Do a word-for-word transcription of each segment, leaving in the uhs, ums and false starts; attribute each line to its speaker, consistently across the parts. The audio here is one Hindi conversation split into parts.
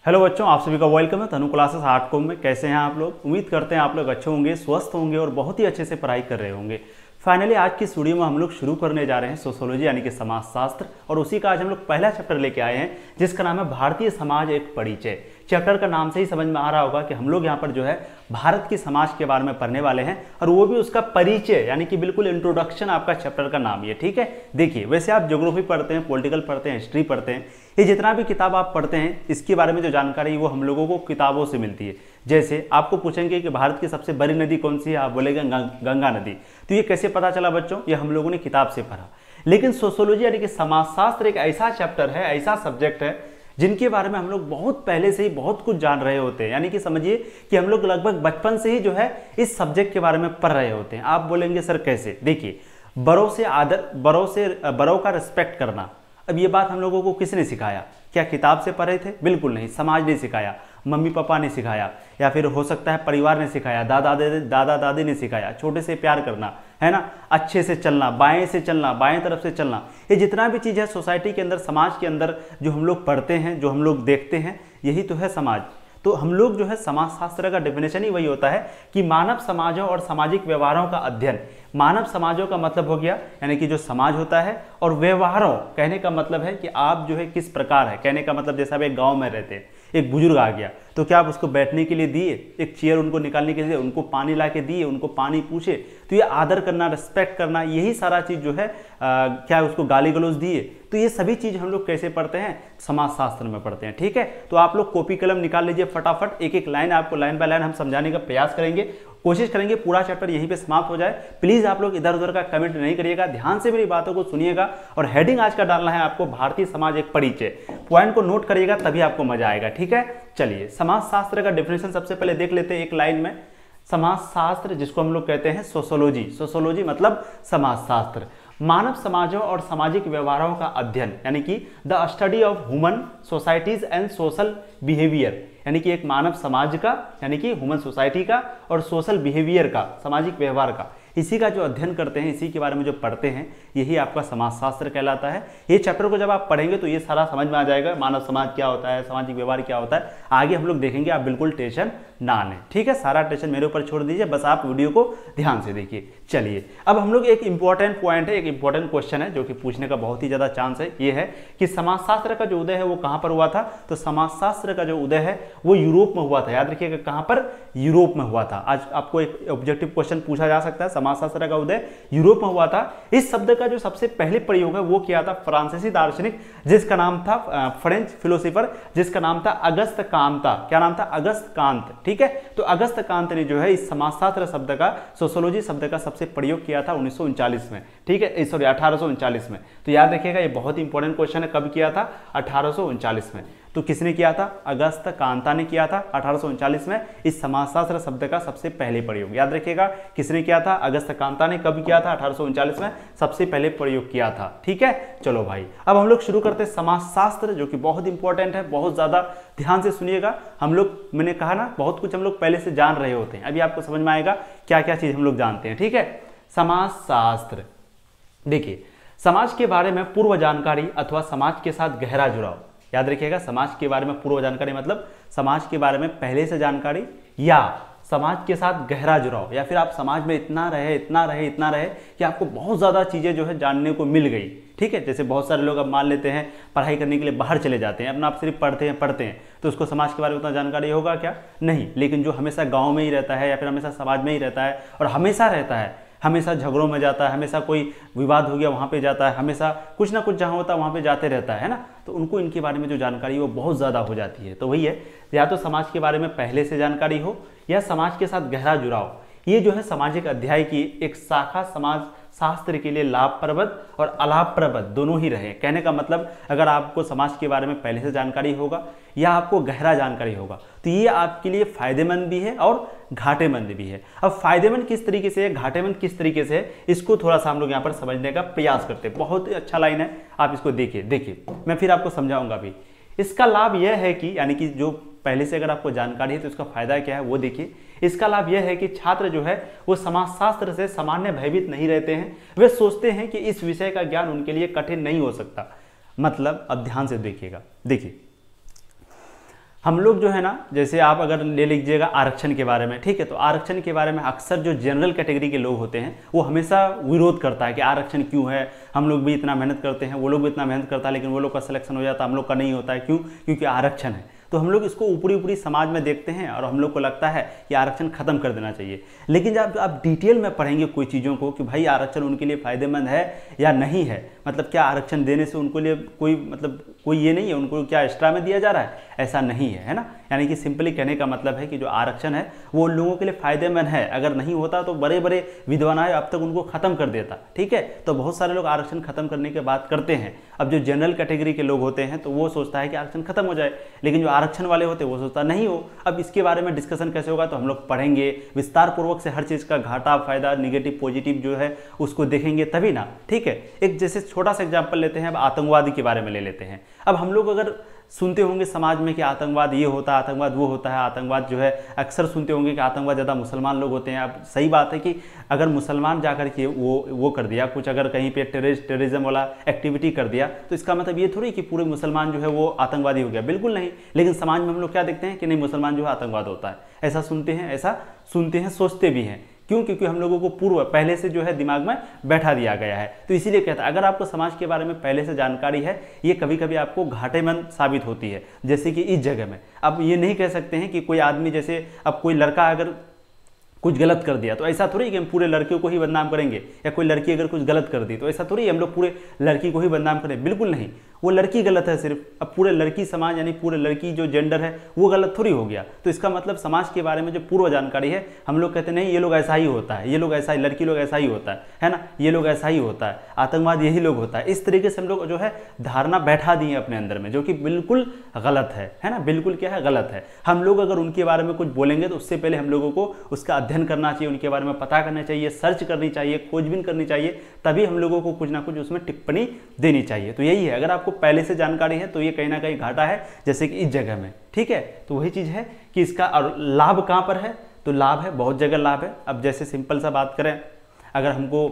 Speaker 1: हेलो बच्चों, आप सभी का वेलकम है तनु क्लासेस आर्ट कॉम में। कैसे हैं आप लोग? उम्मीद करते हैं आप लोग अच्छे होंगे, स्वस्थ होंगे और बहुत ही अच्छे से पढ़ाई कर रहे होंगे। फाइनली आज की इस वीडियो में हम लोग शुरू करने जा रहे हैं सोशियोलॉजी यानी कि समाजशास्त्र, और उसी का आज हम लोग पहला चैप्टर लेके आए हैं जिसका नाम है भारतीय समाज एक परिचय। चैप्टर का नाम से ही समझ में आ रहा होगा कि हम लोग यहाँ पर जो है भारत की समाज के बारे में पढ़ने वाले हैं, और वो भी उसका परिचय यानी कि बिल्कुल इंट्रोडक्शन आपका चैप्टर का नाम ये, ठीक है। देखिए, वैसे आप ज्योग्राफी पढ़ते हैं, पॉलिटिकल पढ़ते हैं, हिस्ट्री पढ़ते हैं, ये जितना भी किताब आप पढ़ते हैं इसके बारे में जो जानकारी वो हम लोगों को किताबों से मिलती है। जैसे आपको पूछेंगे कि भारत की सबसे बड़ी नदी कौन सी है, आप बोलेंगे गंगा नदी। तो ये कैसे पता चला बच्चों? ये हम लोगों ने किताब से पढ़ा। लेकिन सोशियोलॉजी यानी कि समाजशास्त्र एक ऐसा चैप्टर है, ऐसा सब्जेक्ट है जिनके बारे में हम लोग बहुत पहले से ही बहुत कुछ जान रहे होते हैं। यानी कि समझिए कि हम लोग लगभग बचपन से ही जो है इस सब्जेक्ट के बारे में पढ़ रहे होते हैं। आप बोलेंगे सर कैसे? देखिए, बड़ों से आदर, बड़ों से बड़ों का रिस्पेक्ट करना, अब ये बात हम लोगों को किसने सिखाया? क्या किताब से पढ़े थे? बिल्कुल नहीं, समाज ने सिखाया, मम्मी पापा ने सिखाया, या फिर हो सकता है परिवार ने सिखाया, दादा दादी दादा दादी ने सिखाया। छोटे से प्यार करना, है ना, अच्छे से चलना, बाएं से चलना, बाएं तरफ से चलना, ये जितना भी चीज़ है सोसाइटी के अंदर, समाज के अंदर जो हम लोग पढ़ते हैं, जो हम लोग देखते हैं, यही तो है समाज। तो हम लोग जो है समाजशास्त्र का डेफिनेशन ही वही होता है कि मानव समाजों और सामाजिक व्यवहारों का अध्ययन। मानव समाजों का मतलब हो गया यानी कि जो समाज होता है, और व्यवहारों कहने का मतलब है कि आप जो है किस प्रकार है। कहने का मतलब जैसे आप एक गांव में रहते हैं, एक बुजुर्ग आ गया तो क्या आप उसको बैठने के लिए दिए, एक चेयर उनको निकालने के लिए, उनको पानी ला के दिए, उनको पानी पूछे? तो ये आदर करना, रिस्पेक्ट करना, यही सारा चीज़ जो है आ, क्या उसको गाली गलौज दिए? तो ये सभी चीज़ हम लोग कैसे पढ़ते हैं? समाजशास्त्र में पढ़ते हैं, ठीक है। तो आप लोग कॉपी कलम निकाल लीजिए फटाफट, एक एक लाइन आपको लाइन बाय लाइन हम समझाने का प्रयास करेंगे, कोशिश करेंगे पूरा चैप्टर यहीं पे समाप्त हो जाए। प्लीज़ आप लोग इधर उधर का कमेंट नहीं करिएगा, ध्यान से मेरी बातों को सुनिएगा, और हेडिंग आज का डालना है आपको भारतीय समाज एक परिचय। पॉइंट को नोट करिएगा तभी आपको मजा आएगा, ठीक है। चलिए, समाजशास्त्र का डेफिनेशन सबसे पहले देख लेते हैं एक लाइन में। समाजशास्त्र जिसको हम लोग कहते हैं सोशियोलॉजी, सोशियोलॉजी मतलब समाजशास्त्र, मानव समाजों और सामाजिक व्यवहारों का अध्ययन, यानी कि the study of human societies and social behaviour, यानी कि एक मानव समाज का यानी कि ह्यूमन सोसाइटी का और सोशल बिहेवियर का, सामाजिक व्यवहार का, इसी का जो अध्ययन करते हैं, इसी के बारे में जो पढ़ते हैं, यही आपका समाजशास्त्र कहलाता है। ये चैप्टर को जब आप पढ़ेंगे तो ये सारा समझ में आ जाएगा, मानव समाज क्या होता है, सामाजिक व्यवहार क्या होता है। आगे हम लोग देखेंगे, आप बिल्कुल टेंशन ना लें, ठीक है। सारा टेंशन मेरे ऊपर छोड़ दीजिए, बस आप वीडियो को ध्यान से देखिए। चलिए, अब हम लोग एक इंपॉर्टेंट पॉइंट है, एक इंपॉर्टेंट क्वेश्चन है जो कि पूछने का बहुत ही ज़्यादा चांस है, ये है कि समाजशास्त्र का जो उदय है वो कहाँ पर हुआ था? तो समाजशास्त्र का जो उदय है वो यूरोप में हुआ था। याद रखिएगा, कहाँ पर? यूरोप में हुआ था। आज आपको एक ऑब्जेक्टिव क्वेश्चन पूछा जा सकता है, समाजशास्त्र का उदय यूरोप में हुआ था। इस शब्द का जो सबसे पहले प्रयोग है वो किया था फ्रांसीसी दार्शनिक जिसका नाम था, फ्रेंच फिलोसोफर जिसका नाम था अगस्त कांता। क्या नाम था? अगस्त कांत, ठीक है। तो अगस्त कांत ने जो है इस समाजशास्त्र शब्द का, सोशियोलॉजी शब्द का सबसे प्रयोग किया था उन्नीस सौ उनचालीस में, ठीक है, सॉरी अठारह सौ उनचालीस में। तो याद रखिएगा, ये बहुत इंपॉर्टेंट क्वेश्चन है, कब किया था? अठारह सौ उनचालीस में। तो किसने किया था? अगस्त कांता ने किया था अठारह सौ उनचालीस में इस समाजशास्त्र शब्द का सबसे पहले प्रयोग। याद रखिएगा, किसने किया था? अगस्त कांता ने। कब किया था? अठारह सौ उनचालीस में सबसे पहले प्रयोग किया था, ठीक है। चलो भाई, अब हम लोग शुरू करते हैं समाजशास्त्र, जो कि बहुत इंपॉर्टेंट है, बहुत ज्यादा ध्यान से सुनिएगा। हम लोग, मैंने कहा ना, बहुत कुछ हम लोग पहले से जान रहे होते हैं, अभी आपको समझ में आएगा क्या क्या चीज हम लोग जानते हैं, ठीक है। समाजशास्त्र, देखिए, समाज के बारे में पूर्व जानकारी अथवा समाज के साथ गहरा जुड़ाव। याद रखिएगा, समाज के बारे में पूर्व जानकारी मतलब समाज के बारे में पहले से जानकारी, या समाज के साथ गहरा जुड़ाव, या फिर आप समाज में इतना रहे इतना रहे इतना रहे कि आपको बहुत ज़्यादा चीज़ें जो है जानने को मिल गई, ठीक है। जैसे बहुत सारे लोग अब मान लेते हैं पढ़ाई करने के लिए बाहर चले जाते हैं, अपना आप सिर्फ पढ़ते हैं पढ़ते हैं तो उसको समाज के बारे में उतना जानकारी होगा क्या? नहीं। लेकिन जो हमेशा गाँव में ही रहता है या फिर हमेशा समाज में ही रहता है और हमेशा रहता है, हमेशा झगड़ों में जाता है, हमेशा कोई विवाद हो गया वहाँ पे जाता है, हमेशा कुछ ना कुछ जहाँ होता है वहाँ पे जाते रहता है ना, तो उनको इनके बारे में जो जानकारी वो बहुत ज़्यादा हो जाती है। तो वही है, या तो समाज के बारे में पहले से जानकारी हो या समाज के साथ गहरा जुड़ाव। ये जो है सामाजिक अध्याय की एक शाखा समाज शास्त्र के लिए लाभप्रद और अलाभप्रद दोनों ही रहे। कहने का मतलब, अगर आपको समाज के बारे में पहले से जानकारी होगा या आपको गहरा जानकारी होगा तो ये आपके लिए फायदेमंद भी है और घाटेमंद भी है। अब फायदेमंद किस तरीके से है, घाटेमंद किस तरीके से है, इसको थोड़ा सा हम लोग यहाँ पर समझने का प्रयास करते हैं। बहुत ही अच्छा लाइन है, आप इसको देखिए देखिए मैं फिर आपको समझाऊंगा भी। इसका लाभ यह है कि, यानी कि जो पहले से अगर आपको जानकारी है तो इसका फायदा क्या है वो देखिए। इसका लाभ यह है कि छात्र जो है वो समाजशास्त्र से सामान्य भयभीत नहीं रहते हैं, वे सोचते हैं कि इस विषय का ज्ञान उनके लिए कठिन नहीं हो सकता। मतलब अब ध्यान से देखिएगा, देखिए हम लोग जो है ना, जैसे आप अगर ले लीजिएगा आरक्षण के बारे में, ठीक है, तो आरक्षण के बारे में अक्सर जो जनरल कैटेगरी के लोग होते हैं वो हमेशा विरोध करता है कि आरक्षण क्यों है, हम लोग भी इतना मेहनत करते हैं, वो लोग भी इतना मेहनत करता है, लेकिन वो लोग का सिलेक्शन हो जाता है, हम लोग का नहीं होता है। क्यों? क्योंकि आरक्षण है। तो हम लोग इसको ऊपरी ऊपरी समाज में देखते हैं और हम लोग को लगता है कि आरक्षण खत्म कर देना चाहिए। लेकिन जब आप डिटेल में पढ़ेंगे कोई चीज़ों को कि भाई आरक्षण उनके लिए फ़ायदेमंद है या नहीं है, मतलब क्या आरक्षण देने से उनको लिए कोई मतलब कोई ये नहीं है, उनको क्या एक्स्ट्रा में दिया जा रहा है, ऐसा नहीं है, है ना। यानी कि सिंपली कहने का मतलब है कि जो आरक्षण है वो उन लोगों के लिए फ़ायदेमंद है। अगर नहीं होता तो बड़े बड़े विद्वान अब तक उनको ख़त्म कर देता, ठीक है। तो बहुत सारे लोग आरक्षण खत्म करने की बात करते हैं। अब जो जनरल कैटेगरी के लोग होते हैं तो वो सोचता है कि आरक्षण खत्म हो जाए, लेकिन जो आरक्षण वाले होते हैं वो सोचता नहीं हो। अब इसके बारे में डिस्कशन कैसे होगा, तो हम लोग पढ़ेंगे विस्तार पूर्वक से, हर चीज़ का घाटा फायदा निगेटिव पॉजिटिव जो है उसको देखेंगे तभी ना, ठीक है। एक जैसे छोटा सा एग्जाम्पल लेते हैं, अब आतंकवादी के बारे में ले लेते हैं। अब हम लोग अगर सुनते होंगे समाज में कि आतंकवाद ये होता है, आतंकवाद वो होता है, आतंकवाद जो है अक्सर सुनते होंगे कि आतंकवाद ज़्यादा मुसलमान लोग होते हैं। अब सही बात है कि अगर मुसलमान जाकर के वो वो कर दिया कुछ, अगर कहीं पे टेररिस्ट टेररिज्म वाला एक्टिविटी कर दिया तो इसका मतलब ये थोड़ी कि पूरे मुसलमान जो है वो आतंकवादी हो गया, बिल्कुल नहीं। लेकिन समाज में हम लोग क्या देखते हैं कि नहीं, मुसलमान जो है आतंकवाद होता है, ऐसा सुनते हैं, ऐसा सुनते हैं, सोचते भी हैं। क्यों? क्योंकि हम लोगों को पूर्व पहले से जो है दिमाग में बैठा दिया गया है। तो इसीलिए कहता है अगर आपको समाज के बारे में पहले से जानकारी है, ये कभी कभी आपको घाटेमंद साबित होती है। जैसे कि इस जगह में अब ये नहीं कह सकते हैं कि कोई आदमी, जैसे अब कोई लड़का अगर कुछ गलत कर दिया तो ऐसा थोड़ी कि हम पूरे लड़कियों को ही बदनाम करेंगे, या कोई लड़की अगर कुछ गलत कर दी तो ऐसा थोड़ी हम लोग पूरे लड़की को ही बदनाम करें, बिल्कुल नहीं। वो लड़की गलत है सिर्फ, अब पूरे लड़की समाज यानी पूरे लड़की जो जेंडर है वो गलत थोड़ी हो गया। तो इसका मतलब समाज के बारे में जो पूर्व जानकारी है, हम लोग कहते नहीं ये लोग ऐसा ही होता है, ये लोग ऐसा ही, लड़की लोग ऐसा ही होता है है ना, ये लोग ऐसा ही होता है, आतंकवाद यही लोग होता है। इस तरीके से हम लोग जो है धारणा बैठा दिए अपने अंदर में, जो कि बिल्कुल गलत है, है ना, बिल्कुल क्या है, गलत है। हम लोग अगर उनके बारे में कुछ बोलेंगे तो उससे पहले हम लोगों को उसका अध्ययन करना चाहिए, उनके बारे में पता करना चाहिए, सर्च करनी चाहिए, खोजबीन करनी चाहिए, तभी हम लोगों को कुछ ना कुछ उसमें टिप्पणी देनी चाहिए। तो यही है, अगर आपको पहले से जानकारी है तो ये कहीं ना कहीं घाटा है, जैसे कि इस जगह में, ठीक है। तो वही चीज़ है कि इसका और लाभ कहाँ पर है, तो लाभ है, बहुत जगह लाभ है। अब जैसे सिंपल सा बात करें, अगर हमको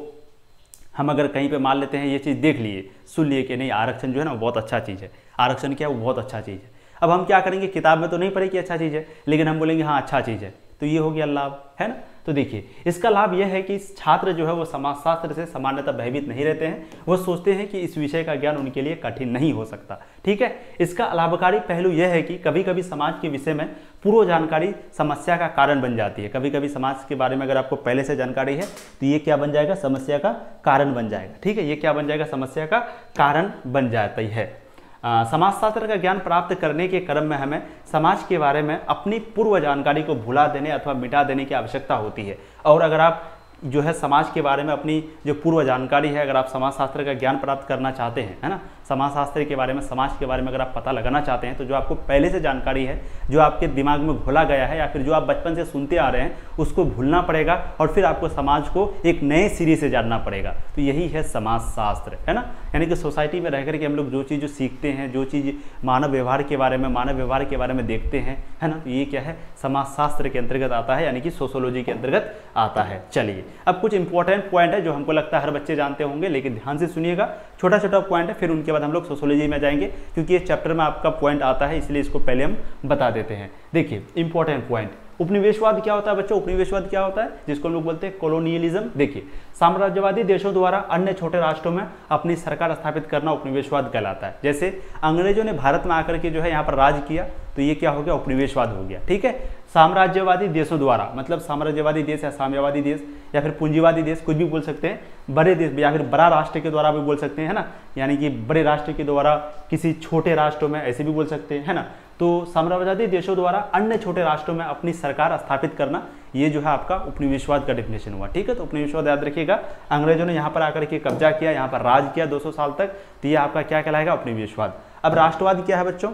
Speaker 1: हम अगर कहीं पे मान लेते हैं ये चीज़ देख लिए, सुन लिए कि नहीं आरक्षण जो है ना बहुत अच्छा चीज़ है, आरक्षण क्या है वो बहुत अच्छा चीज़ है। अब हम क्या करेंगे, किताब में तो नहीं पढ़े कि अच्छा चीज़ है, लेकिन हम बोलेंगे हाँ अच्छा चीज़ है, तो ये हो गया लाभ, है ना। तो देखिए इसका लाभ यह है कि छात्र जो है वो समाजशास्त्र से सामान्यतः भयभीत नहीं रहते हैं, वो सोचते हैं कि इस विषय का ज्ञान उनके लिए कठिन नहीं हो सकता, ठीक है। इसका लाभकारी पहलू यह है कि कभी कभी समाज के विषय में पूर्व जानकारी समस्या का कारण बन जाती है। कभी कभी समाज के बारे में अगर आपको पहले से जानकारी है तो ये क्या बन जाएगा, समस्या का कारण बन जाएगा, ठीक है। ये क्या बन जाएगा, समस्या का कारण बन जाता है। समाजशास्त्र का ज्ञान प्राप्त करने के क्रम में हमें समाज के बारे में अपनी पूर्व जानकारी को भुला देने अथवा मिटा देने की आवश्यकता होती है। और अगर आप जो है समाज के बारे में अपनी जो पूर्व जानकारी है, अगर आप समाजशास्त्र का ज्ञान प्राप्त करना चाहते हैं, है ना, समाजशास्त्र के बारे में, समाज के बारे में अगर आप पता लगाना चाहते हैं, तो जो आपको पहले से जानकारी है, जो आपके दिमाग में घोला गया है या फिर जो आप बचपन से सुनते आ रहे हैं, उसको भूलना पड़ेगा और फिर आपको समाज को एक नए सिरे से जानना पड़ेगा। तो यही है समाजशास्त्र, है ना। यानी कि सोसाइटी में रह करके हम लोग जो चीज़ जो सीखते हैं, जो चीज़ मानव व्यवहार के बारे में मानव व्यवहार के बारे में देखते हैं, है ना, तो ये क्या है, समाजशास्त्र के अंतर्गत आता है, यानी कि सोशोलॉजी के अंतर्गत आता है। चलिए अब कुछ इंपॉर्टेंट पॉइंट है जो हमको लगता है हर बच्चे जानते होंगे, लेकिन ध्यान से सुनिएगा, छोटा छोटा पॉइंट है, फिर उनके बाद हम लोग सोशोलॉजी में जाएंगे, क्योंकि ये चैप्टर में आपका पॉइंट आता है, इसलिए इसको पहले हम बता देते हैं। देखिए इंपॉर्टेंट पॉइंट, उपनिवेशवाद क्या होता है बच्चों, उपनिवेशवाद क्या होता है, जिसको हम लोग बोलते हैं कॉलोनियलिज्म। देखिए साम्राज्यवादी देशों द्वारा अन्य छोटे राष्ट्रों में अपनी सरकार स्थापित करना उपनिवेशवाद कहलाता है। जैसे अंग्रेजों ने भारत में आकर के जो है यहाँ पर राज किया, तो ये क्या हो गया, उपनिवेशवाद हो गया, ठीक है। साम्राज्यवादी देशों द्वारा, मतलब साम्राज्यवादी देश या साम्यवादी देश या फिर पूंजीवादी देश, कुछ भी बोल सकते हैं, बड़े देश या फिर बड़ा राष्ट्र के द्वारा भी बोल सकते हैं, है ना, यानी कि बड़े राष्ट्र के द्वारा किसी छोटे राष्ट्रों में, ऐसे भी बोल सकते हैं, है ना। तो साम्राज्यवादी देशों द्वारा अन्य छोटे राष्ट्रों में अपनी सरकार स्थापित करना, ये जो है आपका उपनिवेशवाद का डेफिनेशन हुआ, ठीक है। तो उपनिवेशवाद याद रखिएगा, अंग्रेजों ने यहाँ पर आकर के कब्जा किया, यहाँ पर राज किया दो सौ साल तक, तो ये आपका क्या कहलाएगा, उपनिवेशवाद। अब राष्ट्रवाद क्या है बच्चों,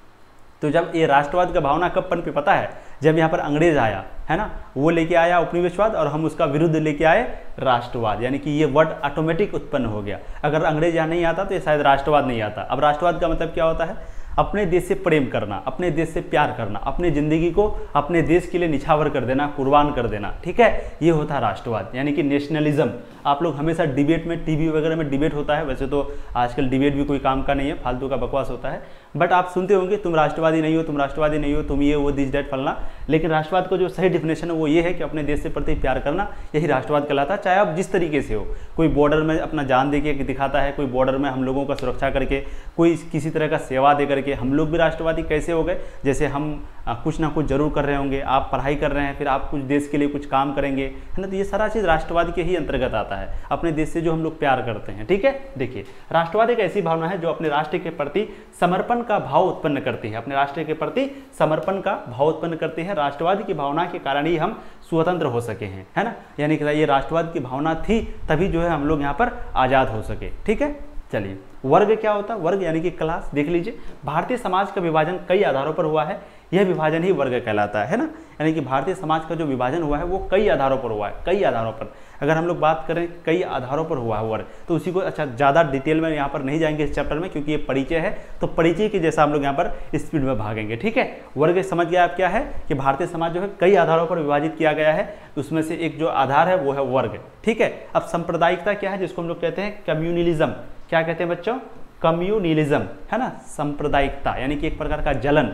Speaker 1: तो जब ये राष्ट्रवाद का भावना कब पनपी पता है, जब यहाँ पर अंग्रेज आया, है ना, वो लेके आया उपनिवेशवाद और हम उसका विरुद्ध लेके आए राष्ट्रवाद, यानी कि ये वर्ड ऑटोमेटिक उत्पन्न हो गया। अगर अंग्रेज यहाँ नहीं आता तो ये शायद राष्ट्रवाद नहीं आता। अब राष्ट्रवाद का मतलब क्या होता है, अपने देश से प्रेम करना, अपने देश से प्यार करना, अपने ज़िंदगी को अपने देश के लिए निछावर कर देना, कुर्बान कर देना, ठीक है, ये होता है राष्ट्रवाद, यानी कि नेशनलिज्म। आप लोग हमेशा डिबेट में, टीवी वगैरह में डिबेट होता है, वैसे तो आजकल डिबेट भी कोई काम का नहीं है, फालतू का बकवास होता है, बट आप सुनते होंगे तुम राष्ट्रवादी नहीं हो, तुम राष्ट्रवादी नहीं हो, तुम ये वो दिस डेट फलना। लेकिन राष्ट्रवाद को जो सही डिफिनेशन है वो ये है कि अपने देश से प्रति प्यार करना, यही राष्ट्रवाद कहलाता है। चाहे आप जिस तरीके से हो, कोई बॉर्डर में अपना जान दे के दिखाता है, कोई बॉर्डर में हम लोगों का सुरक्षा करके, कोई किसी तरह का सेवा दे करके। हम लोग भी राष्ट्रवादी कैसे हो गए, जैसे हम कुछ ना कुछ जरूर कर रहे होंगे, आप पढ़ाई कर रहे हैं, फिर आप कुछ देश के लिए कुछ काम करेंगे, है ना। तो ये सारा चीज़ राष्ट्रवाद के ही अंतर्गत आता है, अपने देश से जो हम लोग प्यार करते हैं। ठीक है, देखिए राष्ट्रवाद एक ऐसी भावना है जो अपने राष्ट्र के प्रति समर्पण का भाव उत्पन्न करती है, अपने राष्ट्र के प्रति समर्पण का भाव उत्पन्न करती है। राष्ट्रवाद की भावना के कारण ही हम स्वतंत्र हो सके हैं, है ना। यानी कि ये राष्ट्रवाद की भावना थी तभी जो है हम लोग यहाँ पर आज़ाद हो सके। ठीक है, चलिए वर्ग क्या होता है, वर्ग यानी कि क्लास। देख लीजिए, भारतीय समाज का विभाजन कई आधारों पर हुआ है, यह विभाजन ही वर्ग कहलाता है ना। यानी कि भारतीय समाज का जो विभाजन हुआ है वो कई आधारों पर हुआ है, कई आधारों पर। अगर हम लोग बात करें कई आधारों पर हुआ है वर्ग, तो उसी को अच्छा ज़्यादा डिटेल में यहाँ पर नहीं जाएंगे इस चैप्टर में, क्योंकि ये परिचय है, तो परिचय के जैसा हम लोग यहाँ पर स्पीड में भागेंगे। ठीक है, वर्ग समझ गया आप क्या है कि भारतीय समाज जो है कई आधारों पर विभाजित किया गया है, उसमें से एक जो आधार है वो है वर्ग। ठीक है, अब सांप्रदायिकता क्या है, जिसको हम लोग कहते हैं कम्युनलिज्म। क्या कहते हैं बच्चों, कम्युनलिज्म, है ना। सांप्रदायिकता यानी कि एक प्रकार का जलन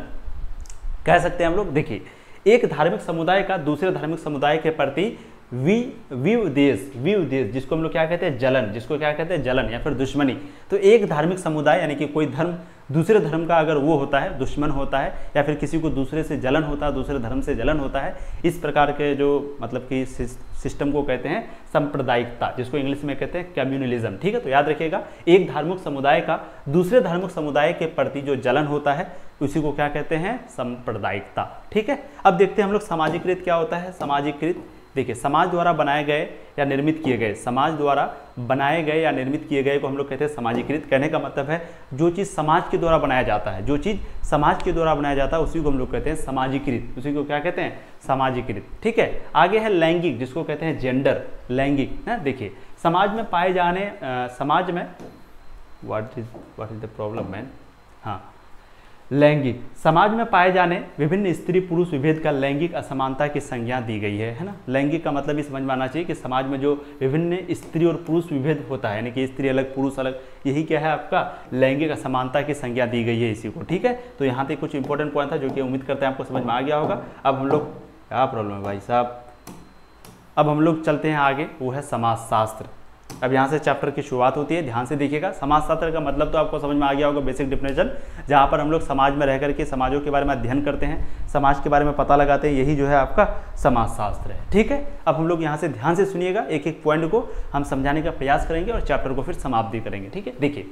Speaker 1: कह सकते हैं हम लोग। देखिए, एक धार्मिक समुदाय का दूसरे धार्मिक समुदाय के प्रति वि विउद्देश विउद्देश जिसको हम लोग क्या कहते हैं, जलन, जिसको क्या कहते हैं, जलन या फिर दुश्मनी। तो एक धार्मिक समुदाय यानी कि कोई धर्म दूसरे धर्म का अगर वो होता है, दुश्मन होता है, या फिर किसी को दूसरे से जलन होता है, दूसरे धर्म से जलन होता है, इस प्रकार के जो मतलब कि सिस्टम को कहते हैं सांप्रदायिकता, जिसको इंग्लिश में कहते हैं कम्युनलिज्म। ठीक है, तो याद रखिएगा, एक धार्मिक समुदाय का दूसरे धार्मिक समुदाय के प्रति जो जलन होता है उसी को क्या कहते हैं, सांप्रदायिकता। ठीक है, अब देखते हैं हम लोग सामाजिकृत क्या होता है। सामाजिकृत, देखिए समाज द्वारा बनाए गए या निर्मित किए गए, समाज द्वारा बनाए गए या निर्मित किए गए को हम लोग कहते हैं सामाजिकृत। कहने का मतलब है जो चीज़ समाज के द्वारा बनाया जाता है, जो चीज़ समाज के द्वारा बनाया जाता है उसी को हम लोग कहते हैं सामाजिकृत, उसी को क्या कहते हैं, सामाजिकृत। ठीक है, आगे है लैंगिक, जिसको कहते हैं जेंडर, लैंगिक है। देखिए, समाज में पाए जाने आ, समाज में what is what is the problem man, हाँ लैंगिक, समाज में पाए जाने विभिन्न स्त्री पुरुष विभेद का लैंगिक असमानता की संज्ञा दी गई है, है ना। लैंगिक का मतलब ये समझ में आना चाहिए कि समाज में जो विभिन्न स्त्री और पुरुष विभेद होता है, यानी कि स्त्री अलग पुरुष अलग, यही क्या है आपका लैंगिक असमानता की संज्ञा दी गई है इसी को। ठीक है, तो यहाँ तक कुछ इंपॉर्टेंट पॉइंट था जो कि उम्मीद करते हैं आपको समझ में आ गया होगा। अब हम लोग, क्या प्रॉब्लम है भाई साहब, अब हम लोग चलते हैं आगे, वो है समाजशास्त्र। अब यहाँ से चैप्टर की शुरुआत होती है, ध्यान से देखिएगा। समाजशास्त्र का मतलब तो आपको समझ में आ गया होगा, बेसिक डिफिनेशन, जहाँ पर हम लोग समाज में रह करके समाजों के बारे में अध्ययन करते हैं, समाज के बारे में पता लगाते हैं, यही जो है आपका समाजशास्त्र है। ठीक है, अब हम लोग यहाँ से ध्यान से सुनिएगा, एक एक पॉइंट को हम समझाने का प्रयास करेंगे और चैप्टर को फिर समाप्ति करेंगे। ठीक है, देखिए,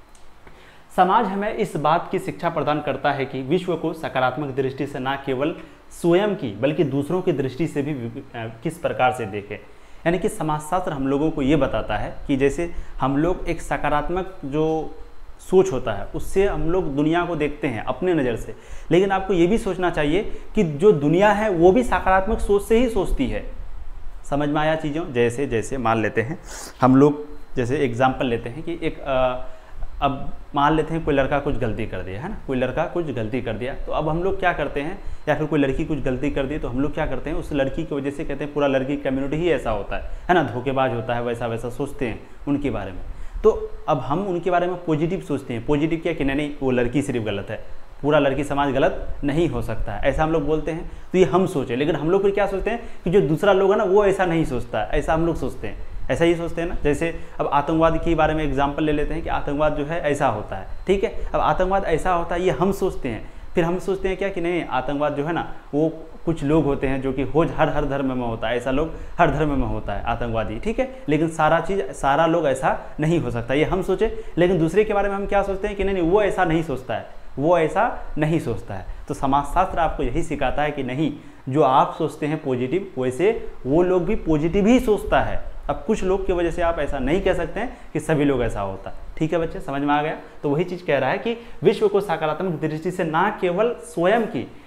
Speaker 1: समाज हमें इस बात की शिक्षा प्रदान करता है कि विश्व को सकारात्मक दृष्टि से न केवल स्वयं की बल्कि दूसरों की दृष्टि से भी किस प्रकार से देखें। यानी कि समाजशास्त्र हम लोगों को ये बताता है कि जैसे हम लोग एक सकारात्मक जो सोच होता है उससे हम लोग दुनिया को देखते हैं अपने नज़र से, लेकिन आपको ये भी सोचना चाहिए कि जो दुनिया है वो भी सकारात्मक सोच से ही सोचती है। समझ में आया चीज़ों, जैसे जैसे मान लेते हैं हम लोग, जैसे एग्जाम्पल लेते हैं कि एक आ, अब मान लेते हैं कोई लड़का कुछ गलती कर दिया, है ना, कोई लड़का कुछ गलती कर दिया, तो अब हम लोग क्या करते हैं, या फिर कोई लड़की कुछ गलती कर दी तो हम लोग क्या करते हैं, उस लड़की की वजह से कहते हैं पूरा लड़की कम्युनिटी ही ऐसा होता है है ना, धोखेबाज होता है, वैसा वैसा सोचते हैं उनके बारे में। तो अब हम उनके बारे में पॉजिटिव सोचते हैं, पॉजिटिव क्या कि नहीं नहीं वो लड़की सिर्फ गलत है, पूरा लड़की समाज गलत नहीं हो सकता है, ऐसा हम लोग बोलते हैं। तो ये हम सोचे, लेकिन हम लोग फिर क्या सोचते हैं कि जो दूसरा लोग है ना वो ऐसा नहीं सोचता है, ऐसा हम लोग सोचते हैं, ऐसा ही सोचते हैं ना। जैसे अब आतंकवाद के बारे में एग्जाम्पल ले लेते हैं कि आतंकवाद जो है ऐसा होता है, ठीक है, अब आतंकवाद ऐसा होता है ये हम सोचते हैं, फिर हम सोचते हैं क्या कि नहीं आतंकवाद जो है ना वो कुछ लोग होते हैं जो कि हो हर हर धर्म में होता है, ऐसा लोग हर धर्म में होता है आतंकवादी, ठीक है, लेकिन सारा चीज़ सारा लोग ऐसा नहीं हो सकता, ये हम सोचे। लेकिन दूसरे के बारे में हम क्या सोचते हैं कि नहीं नहीं वो ऐसा नहीं सोचता है, वो ऐसा नहीं सोचता है। तो समाजशास्त्र आपको यही सिखाता है कि नहीं, जो आप सोचते हैं पॉजिटिव वैसे वो लोग भी पॉजिटिव ही सोचता है। अब कुछ लोग की वजह से आप ऐसा नहीं कह सकते हैं कि सभी लोग ऐसा होता है। ठीक है बच्चे, समझ में आ गया। तो वही चीज़ कह रहा है कि विश्व को सकारात्मक दृष्टि से ना केवल स्वयं की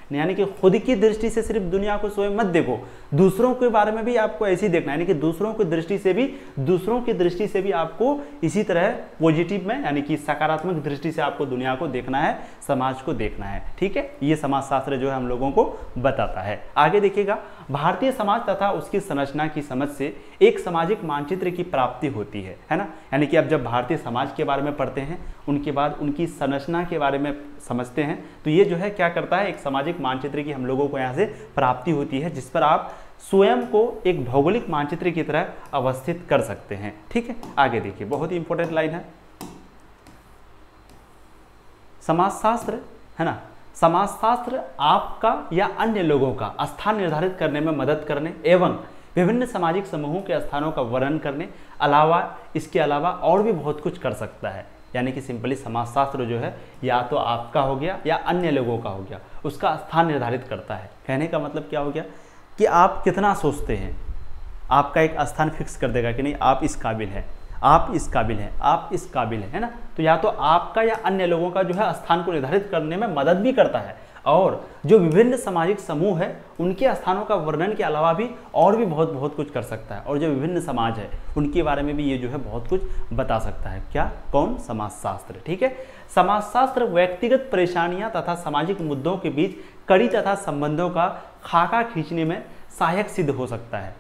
Speaker 1: यानी कि खुद की दृष्टि से सिर्फ दुनिया को स्वयं मत देखो, दूसरों के बारे में भी आपको ऐसे ही देखना है, यानी कि दूसरों की दृष्टि से भी दूसरों की दृष्टि से भी आपको इसी तरह पॉजिटिव में यानी कि सकारात्मक दृष्टि से आपको दुनिया को देखना है, समाज को देखना है। ठीक है, ये समाजशास्त्र जो है हम लोगों को बताता है। आगे देखिएगा, भारतीय समाज तथा उसकी संरचना की समझ से एक सामाजिक मानचित्र की प्राप्ति होती है, है ना। यानी कि अब जब भारतीय समाज के बारे में पढ़ते हैं, उनके बाद उनकी संरचना के बारे में समझते हैं, तो ये जो है क्या करता है, एक सामाजिक मानचित्र की हम लोगों को यहाँ से प्राप्ति होती है, जिस पर आप स्वयं को एक भौगोलिक मानचित्र की तरह अवस्थित कर सकते हैं। ठीक है, आगे देखिए, बहुत ही इंपॉर्टेंट लाइन है, समाजशास्त्र, है ना, समाजशास्त्र आपका या अन्य लोगों का स्थान निर्धारित करने में मदद करने एवं विभिन्न सामाजिक समूहों के स्थानों का वर्णन करने अलावा इसके अलावा और भी बहुत कुछ कर सकता है। यानी कि सिंपली समाजशास्त्र जो है या तो आपका हो गया या अन्य लोगों का हो गया, उसका स्थान निर्धारित करता है। कहने का मतलब क्या हो गया कि आप कितना सोचते हैं, आपका एक स्थान फिक्स कर देगा कि नहीं आप इस काबिल हैं, आप इस काबिल हैं, आप इस काबिल हैं, है ना। तो या तो आपका या अन्य लोगों का जो है स्थान को निर्धारित करने में मदद भी करता है, और जो विभिन्न सामाजिक समूह है उनके स्थानों का वर्णन के अलावा भी और भी बहुत बहुत कुछ कर सकता है, और जो विभिन्न समाज है उनके बारे में भी ये जो है बहुत कुछ बता सकता है। क्या, कौन, समाजशास्त्र। ठीक है, समाजशास्त्र व्यक्तिगत परेशानियां तथा सामाजिक मुद्दों के बीच कड़ी तथा संबंधों का खाका खींचने में सहायक सिद्ध हो सकता है।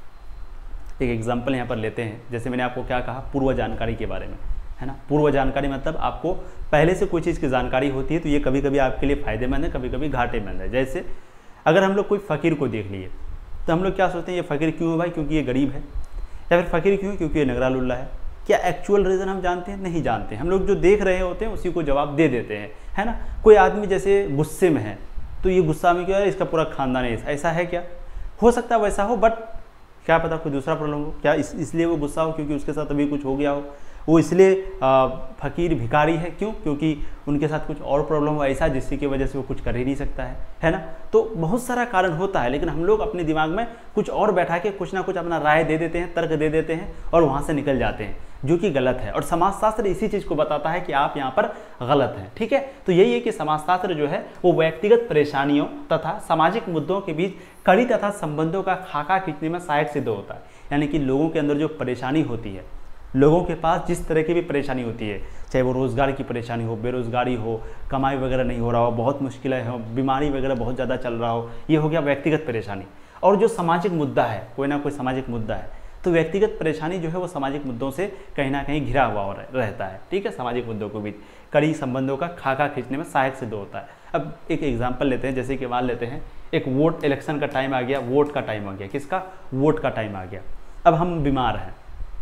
Speaker 1: एक एग्जाम्पल यहाँ पर लेते हैं, जैसे मैंने आपको क्या कहा, पूर्व जानकारी के बारे में, है ना। पूर्व जानकारी मतलब आपको पहले से कोई चीज़ की जानकारी होती है, तो ये कभी कभी आपके लिए फायदेमंद है, कभी कभी घाटेमंद है। जैसे अगर हम लोग कोई फ़कीर को देख लिए तो हम लोग क्या सोचते हैं, ये फ़कीर क्यों है भाई, क्योंकि ये गरीब है, या फिर फ़कीर क्यों, क्योंकि ये नगरा लुल्ला है। क्या एक्चुअल रीज़न हम जानते हैं? नहीं जानते। हम लोग जो देख रहे होते हैं उसी को जवाब दे देते हैं, है ना। कोई आदमी जैसे गुस्से में है तो ये गुस्सा में क्या है, इसका पूरा खानदान है, ऐसा है क्या, हो सकता है वैसा हो, बट क्या पता कोई दूसरा प्रॉब्लम हो। क्या इस इसलिए वो गुस्सा हो क्योंकि उसके साथ अभी कुछ हो गया हो, वो इसलिए फ़कीर भिखारी है, क्यों, क्योंकि उनके साथ कुछ और प्रॉब्लम हो ऐसा जिसकी की वजह से वो कुछ कर ही नहीं सकता है, है ना। तो बहुत सारा कारण होता है, लेकिन हम लोग अपने दिमाग में कुछ और बैठा के कुछ ना कुछ अपना राय दे देते हैं, तर्क दे देते हैं और वहाँ से निकल जाते हैं, जो कि गलत है। और समाजशास्त्र इसी चीज़ को बताता है कि आप यहाँ पर गलत हैं। ठीक है, तो यही है कि समाजशास्त्र जो है वो व्यक्तिगत परेशानियों तथा सामाजिक मुद्दों के बीच कड़ी तथा संबंधों का खाका खींचने में सहायक सिद्ध होता है। यानी कि लोगों के अंदर जो परेशानी होती है, लोगों के पास जिस तरह की भी परेशानी होती है, चाहे वो रोज़गार की परेशानी हो, बेरोज़गारी हो, कमाई वगैरह नहीं हो रहा हो, बहुत मुश्किलें हो, बीमारी वगैरह बहुत ज़्यादा चल रहा हो, ये हो गया व्यक्तिगत परेशानी। और जो सामाजिक मुद्दा है, कोई ना कोई सामाजिक मुद्दा है, तो व्यक्तिगत परेशानी जो है वो सामाजिक मुद्दों से कहीं ना कहीं घिरा हुआ रहता है। ठीक है, सामाजिक मुद्दों के बीच कड़ी संबंधों का खाका खींचने में सहायक सिद्ध होता है। अब एक एग्जाम्पल लेते हैं, जैसे कि मान लेते हैं एक वोट, इलेक्शन का टाइम आ गया, वोट का टाइम आ गया, किसका, वोट का टाइम आ गया। अब हम बीमार हैं,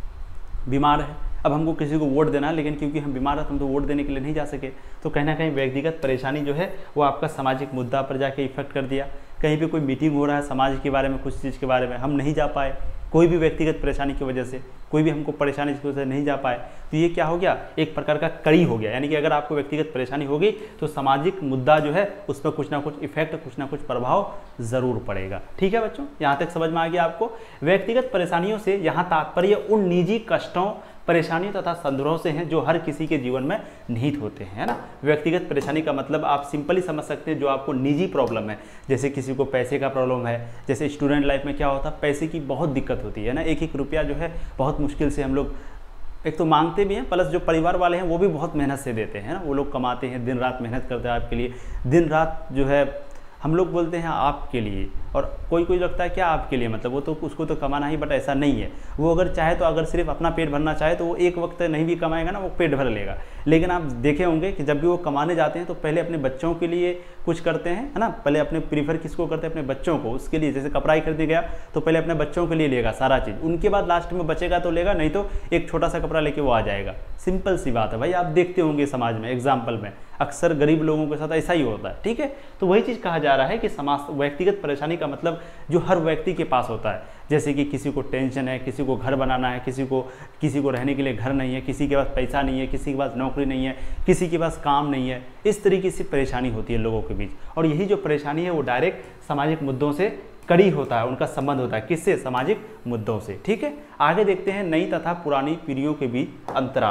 Speaker 1: बीमार है, अब हमको किसी को वोट देना है, लेकिन क्योंकि हम बीमार हैं तो हम तो वोट देने के लिए नहीं जा सके, तो कहीं ना कहीं व्यक्तिगत परेशानी जो है वो आपका सामाजिक मुद्दा पर जाके इफेक्ट कर दिया। कहीं पे कोई मीटिंग हो रहा है समाज के बारे में, कुछ चीज़ के बारे में, हम नहीं जा पाए, कोई भी व्यक्तिगत परेशानी की वजह से, कोई भी हमको परेशानी की वजह से नहीं जा पाए, तो ये क्या हो गया, एक प्रकार का कड़ी हो गया। यानी कि अगर आपको व्यक्तिगत परेशानी होगी तो सामाजिक मुद्दा जो है उस पर कुछ ना कुछ इफेक्ट, कुछ ना कुछ प्रभाव ज़रूर पड़ेगा। ठीक है बच्चों, यहाँ तक समझ में आ गया आपको। व्यक्तिगत परेशानियों से यहाँ तात्पर्य उन निजी कष्टों, परेशानियों तथा संदर्भों से हैं जो हर किसी के जीवन में निहित होते हैं, है ना। व्यक्तिगत परेशानी का मतलब आप सिंपली समझ सकते हैं जो आपको निजी प्रॉब्लम है, जैसे किसी को पैसे का प्रॉब्लम है, जैसे स्टूडेंट लाइफ में क्या होता है, पैसे की बहुत दिक्कत होती है ना, एक एक रुपया जो है बहुत मुश्किल से हम लोग एक तो मांगते भी हैं, प्लस जो परिवार वाले हैं वो भी बहुत मेहनत से देते हैं ना, वो लोग कमाते हैं, दिन रात मेहनत करते हैं आपके लिए, दिन रात जो है हम लोग बोलते हैं आपके लिए, और कोई कोई लगता है क्या आपके लिए, मतलब वो तो उसको तो कमाना ही, बट ऐसा नहीं है। वो अगर चाहे तो अगर सिर्फ अपना पेट भरना चाहे तो वो एक वक्त नहीं भी कमाएगा ना, वो पेट भर लेगा। लेकिन आप देखे होंगे कि जब भी वो कमाने जाते हैं तो पहले अपने बच्चों के लिए कुछ करते हैं, है ना, पहले अपने प्रीफर किसको करते हैं, अपने बच्चों को, उसके लिए। जैसे कपड़ा ही खरीदने गया तो पहले अपने बच्चों के लिए लेगा सारा चीज़, उनके बाद लास्ट में बचेगा तो लेगा, नहीं तो एक छोटा सा कपड़ा लेके वो आ जाएगा। सिंपल सी बात है भाई, आप देखते होंगे समाज में, एग्जाम्पल में अक्सर गरीब लोगों के साथ ऐसा ही होता है। ठीक है, तो वही चीज़ कहा जा रहा है कि समाज व्यक्तिगत परेशानी का मतलब जो हर व्यक्ति के पास होता है, जैसे कि किसी को टेंशन है, किसी को घर बनाना है, किसी को किसी को रहने के लिए घर नहीं है, किसी के पास पैसा नहीं है, किसी के पास नौकरी नहीं है, किसी के पास काम नहीं है, इस तरीके से परेशानी होती है लोगों के बीच। और यही जो परेशानी है वो डायरेक्ट सामाजिक मुद्दों से कड़ी होता है, उनका संबंध होता है, किससे, सामाजिक मुद्दों से। ठीक है, आगे देखते हैं नई तथा पुरानी पीढ़ियों के बीच अंतराल।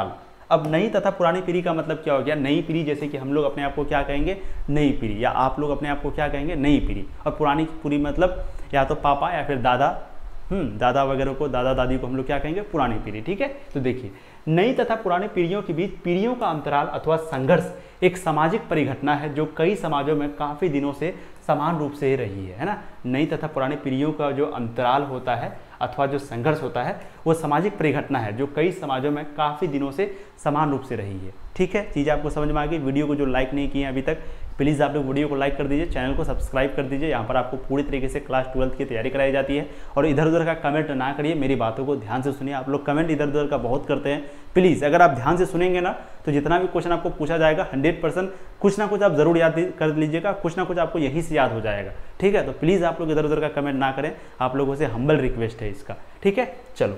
Speaker 1: अब नई तथा पुरानी पीढ़ी का मतलब क्या हो गया, नई पीढ़ी जैसे कि हम लोग अपने आप को क्या कहेंगे, नई पीढ़ी, या आप लोग अपने आप को क्या कहेंगे, नई पीढ़ी। और पुरानी पीढ़ी मतलब या तो पापा या फिर दादा, हम्म दादा वगैरह को, दादा दादी को हम लोग क्या कहेंगे, पुरानी पीढ़ी। ठीक है, तो देखिए नई तथा पुरानी पीढ़ियों के बीच पीढ़ियों का अंतराल अथवा संघर्ष एक सामाजिक परिघटना है जो कई समाजों में काफ़ी दिनों से समान रूप से रही है, है ना। नई तथा पुरानी पीढ़ियों का जो अंतराल होता है अथवा जो संघर्ष होता है वो सामाजिक परिघटना है जो कई समाजों में काफ़ी दिनों से समान रूप से रही है। ठीक है, चीज़ आपको समझ में आ गई। वीडियो को जो लाइक नहीं किए हैं अभी तक, प्लीज़ आप लोग वीडियो को लाइक कर दीजिए, चैनल को सब्सक्राइब कर दीजिए। यहाँ पर आपको पूरी तरीके से क्लास ट्वेल्थ की तैयारी कराई जाती है। और इधर उधर का कमेंट ना करिए, मेरी बातों को ध्यान से सुनिए। आप लोग कमेंट इधर उधर का बहुत करते हैं, प्लीज़ अगर आप ध्यान से सुनेंगे ना तो जितना भी क्वेश्चन आपको पूछा जाएगा हंड्रेड परसेंट कुछ ना कुछ आप जरूर याद कर लीजिएगा, कुछ ना कुछ आपको यही से याद हो जाएगा। ठीक है, तो प्लीज़ आप लोग इधर उधर का कमेंट ना करें, आप लोगों से हम्बल रिक्वेस्ट है इसका। ठीक है, चलो।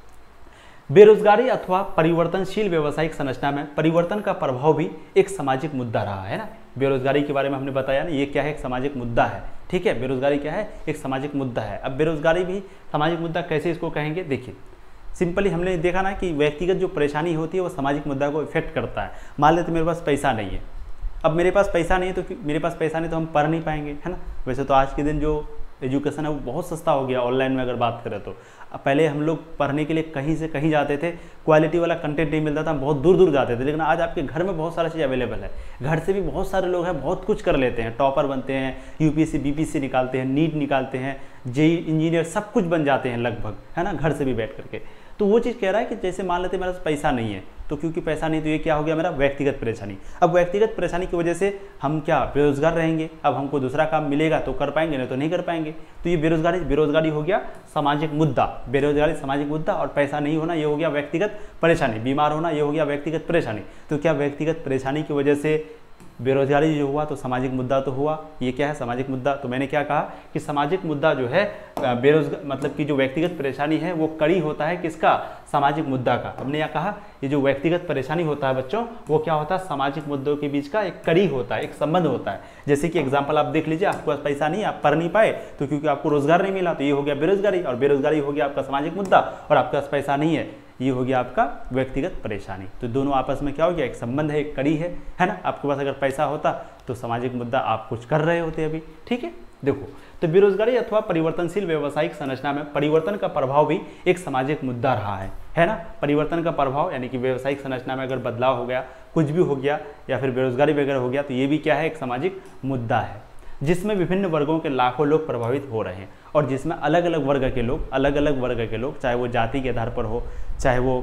Speaker 1: बेरोजगारी अथवा परिवर्तनशील व्यवसायिक संरचना में परिवर्तन का प्रभाव भी एक सामाजिक मुद्दा रहा है ना। बेरोजगारी के बारे में हमने बताया ना, ये क्या है, एक सामाजिक मुद्दा है। ठीक है, बेरोजगारी क्या है, एक सामाजिक मुद्दा है। अब बेरोजगारी भी सामाजिक मुद्दा कैसे इसको कहेंगे, देखिए सिंपली हमने देखा ना कि व्यक्तिगत जो परेशानी होती है वो सामाजिक मुद्दा को इफेक्ट करता है। मान लेते मेरे पास पैसा नहीं है, अब मेरे पास पैसा नहीं है तो मेरे पास पैसा नहीं तो हम पढ़ नहीं पाएंगे, है ना। वैसे तो आज के दिन जो एजुकेशन है वो बहुत सस्ता हो गया, ऑनलाइन में अगर बात करें तो। पहले हम लोग पढ़ने के लिए कहीं से कहीं जाते थे, क्वालिटी वाला कंटेंट नहीं मिलता था, हम बहुत दूर दूर जाते थे। लेकिन आज आपके घर में बहुत सारा चीज़ अवेलेबल है, घर से भी बहुत सारे लोग हैं, बहुत कुछ कर लेते हैं, टॉपर बनते हैं, यूपीएससी बीपीएससी निकालते हैं, नीट निकालते हैं, जेई इंजीनियर, सब कुछ बन जाते हैं लगभग, है ना, घर से भी बैठ करके। तो वो चीज़ कह रहा है कि जैसे मान लेते मेरे पास पैसा नहीं है, तो क्योंकि पैसा नहीं तो ये क्या हो गया, मेरा व्यक्तिगत परेशानी। अब व्यक्तिगत परेशानी की वजह से हम क्या बेरोजगार रहेंगे। अब हमको दूसरा काम मिलेगा तो कर पाएंगे, नहीं तो नहीं कर पाएंगे। तो ये बेरोजगारी बेरोजगारी हो गया सामाजिक मुद्दा, बेरोजगारी सामाजिक मुद्दा, और पैसा नहीं होना ये हो गया व्यक्तिगत परेशानी, बीमार होना ये हो गया व्यक्तिगत परेशानी। तो क्या व्यक्तिगत परेशानी की वजह से बेरोजगारी जो हुआ तो सामाजिक मुद्दा तो हुआ, ये क्या है, सामाजिक मुद्दा। तो मैंने क्या कहा कि सामाजिक मुद्दा जो है बेरोजगार मतलब कि जो व्यक्तिगत परेशानी है वो कड़ी होता है किसका, सामाजिक मुद्दा का। हमने यह कहा ये जो व्यक्तिगत परेशानी होता है बच्चों वो क्या होता है, सामाजिक मुद्दों के बीच का एक कड़ी होता है, एक संबंध होता है। जैसे कि एग्जाम्पल आप देख लीजिए, आपके पास पैसा नहीं, आप पढ़ नहीं पाए तो क्योंकि आपको रोजगार नहीं मिला तो ये हो गया बेरोजगारी, और बेरोजगारी हो गया आपका सामाजिक मुद्दा, और आपके पास पैसा नहीं है ये हो गया आपका व्यक्तिगत परेशानी। तो दोनों आपस में क्या हो गया, एक संबंध है, एक कड़ी है, है ना। आपके पास अगर पैसा होता तो सामाजिक मुद्दा आप कुछ कर रहे होते अभी। ठीक है, देखो तो बेरोजगारी अथवा परिवर्तनशील व्यवसायिक संरचना में परिवर्तन का प्रभाव भी एक सामाजिक मुद्दा रहा है, है ना। परिवर्तन का प्रभाव यानी कि व्यवसायिक संरचना में अगर बदलाव हो गया, कुछ भी हो गया, या फिर बेरोजगारी वगैरह हो गया, तो ये भी क्या है, एक सामाजिक मुद्दा है जिसमें विभिन्न वर्गों के लाखों लोग प्रभावित हो रहे हैं, और जिसमें अलग अलग वर्ग के लोग अलग अलग वर्ग के लोग चाहे वो जाति के आधार पर हो, चाहे वो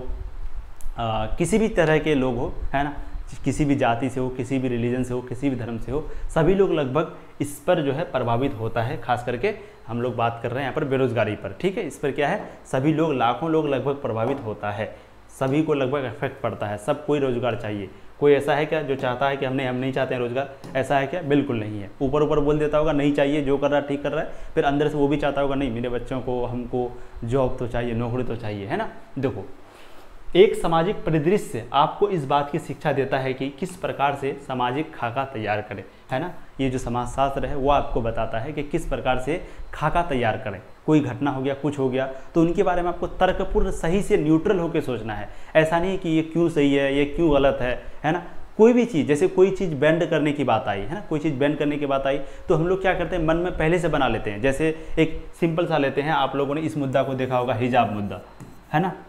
Speaker 1: आ, किसी भी तरह के लोग हो, है ना, किसी भी जाति से हो, किसी भी रिलीजन से हो, किसी भी धर्म से हो, सभी लोग लगभग इस पर जो है प्रभावित होता है। खास करके हम लोग बात कर रहे हैं यहाँ पर बेरोजगारी पर। ठीक है, इस पर क्या है, सभी लोग, लाखों लोग लगभग प्रभावित होता है, सभी को लगभग इफेक्ट पड़ता है। सब कोई रोजगार चाहिए। कोई ऐसा है क्या जो चाहता है कि हमने हम नहीं चाहते हैं रोजगार, ऐसा है क्या, बिल्कुल नहीं है। ऊपर ऊपर बोल देता होगा नहीं चाहिए, जो कर रहा है ठीक कर रहा है, फिर अंदर से वो भी चाहता होगा नहीं मेरे बच्चों को, हमको जॉब तो चाहिए, नौकरी तो चाहिए, है ना। देखो एक सामाजिक परिदृश्य आपको इस बात की शिक्षा देता है कि किस प्रकार से सामाजिक खाका तैयार करें, है ना। ये जो समाजशास्त्र है वो आपको बताता है कि किस प्रकार से खाका तैयार करें। कोई घटना हो गया, कुछ हो गया, तो उनके बारे में आपको तर्कपूर्ण सही से न्यूट्रल होकर सोचना है। ऐसा नहीं कि ये क्यों सही है, ये क्यों गलत है, है ना। कोई भी चीज़, जैसे कोई चीज़ बैंड करने की बात आई, है ना, कोई चीज़ बैंड करने की बात आई तो हम लोग क्या करते हैं, मन में पहले से बना लेते हैं। जैसे एक सिंपल सा लेते हैं, आप लोगों ने इस मुद्दा को देखा होगा, हिजाब मुद्दा, है ना,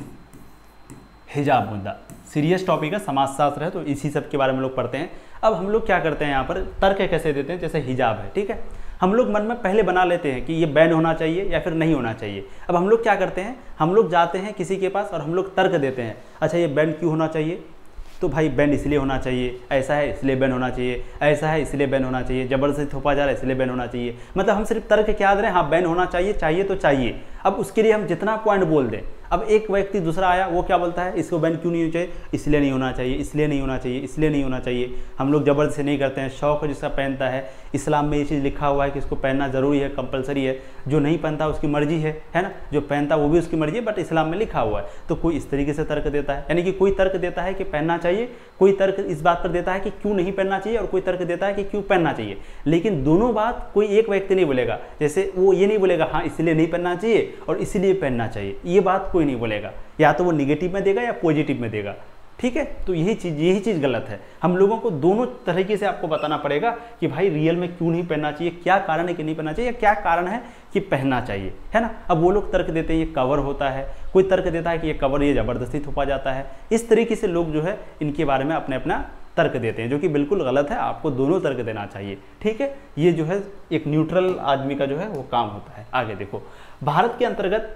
Speaker 1: हिजाब मुद्दा सीरियस टॉपिक है, समाजशास्त्र है, तो इसी सब के बारे में लोग पढ़ते हैं। अब हम लोग क्या करते हैं यहाँ पर तर्क कैसे देते हैं, जैसे हिजाब है, ठीक है, हम लोग मन में पहले बना लेते हैं कि ये बैन होना चाहिए या फिर नहीं होना चाहिए। अब हम लोग क्या करते हैं, हम लोग जाते हैं किसी के पास और हम लोग तर्क देते हैं, अच्छा ये बैन क्यों होना चाहिए, तो भाई बैन इसलिए होना चाहिए, ऐसा है इसलिए बैन होना चाहिए, ऐसा है इसलिए बैन होना चाहिए, जबरदस्ती थोपा जा रहा है इसलिए बैन होना चाहिए। मतलब हम सिर्फ तर्क क्या दे रहे हैं, हाँ बैन होना चाहिए, चाहिए तो चाहिए। अब उसके लिए हम जितना पॉइंट बोल दें, अब एक व्यक्ति दूसरा आया, वो क्या बोलता है, इसको बैन क्यों नहीं होना चाहिए, इसलिए नहीं होना चाहिए, इसलिए नहीं होना चाहिए, इसलिए नहीं होना चाहिए। हम लोग जबरदस्ती नहीं करते हैं, शौक जिसका पहनता है, इस्लाम में ये चीज़ लिखा हुआ है कि इसको पहनना ज़रूरी है, कंपलसरी है। जो नहीं पहनता उसकी मर्जी है, है ना, जो पहनता वो भी उसकी मर्जी है, बट इस्लाम में लिखा हुआ है। तो कोई इस तरीके से तर्क देता है, यानी कि कोई तर्क देता है कि पहनना चाहिए, कोई तर्क इस बात पर देता है कि क्यों नहीं पहनना चाहिए, और कोई तर्क देता है कि क्यों पहनना चाहिए। लेकिन दोनों बात कोई एक व्यक्ति नहीं बोलेगा, जैसे वो ये नहीं बोलेगा हाँ इसलिए नहीं पहनना चाहिए और इसलिए पहनना चाहिए, ये बात कोई नहीं बोलेगा। या तो वो निगेटिव में देगा या पॉजिटिव में देगा, ठीक है। तो यही चीज़ यही चीज़ गलत है। हम लोगों को दोनों तरीके से आपको बताना पड़ेगा कि भाई रियल में क्यों नहीं पहनना चाहिए, क्या कारण है कि नहीं पहनना चाहिए, या क्या कारण है कि पहनना चाहिए, है ना। अब वो लोग तर्क देते हैं ये कवर होता है, कोई तर्क देता है कि ये कवर ये ज़बरदस्ती थोपा जाता है। इस तरीके से लोग जो है इनके बारे में अपने अपना तर्क देते हैं, जो कि बिल्कुल गलत है। आपको दोनों तर्क देना चाहिए, ठीक है। ये जो है एक न्यूट्रल आदमी का जो है वो काम होता है। आगे देखो, भारत के अंतर्गत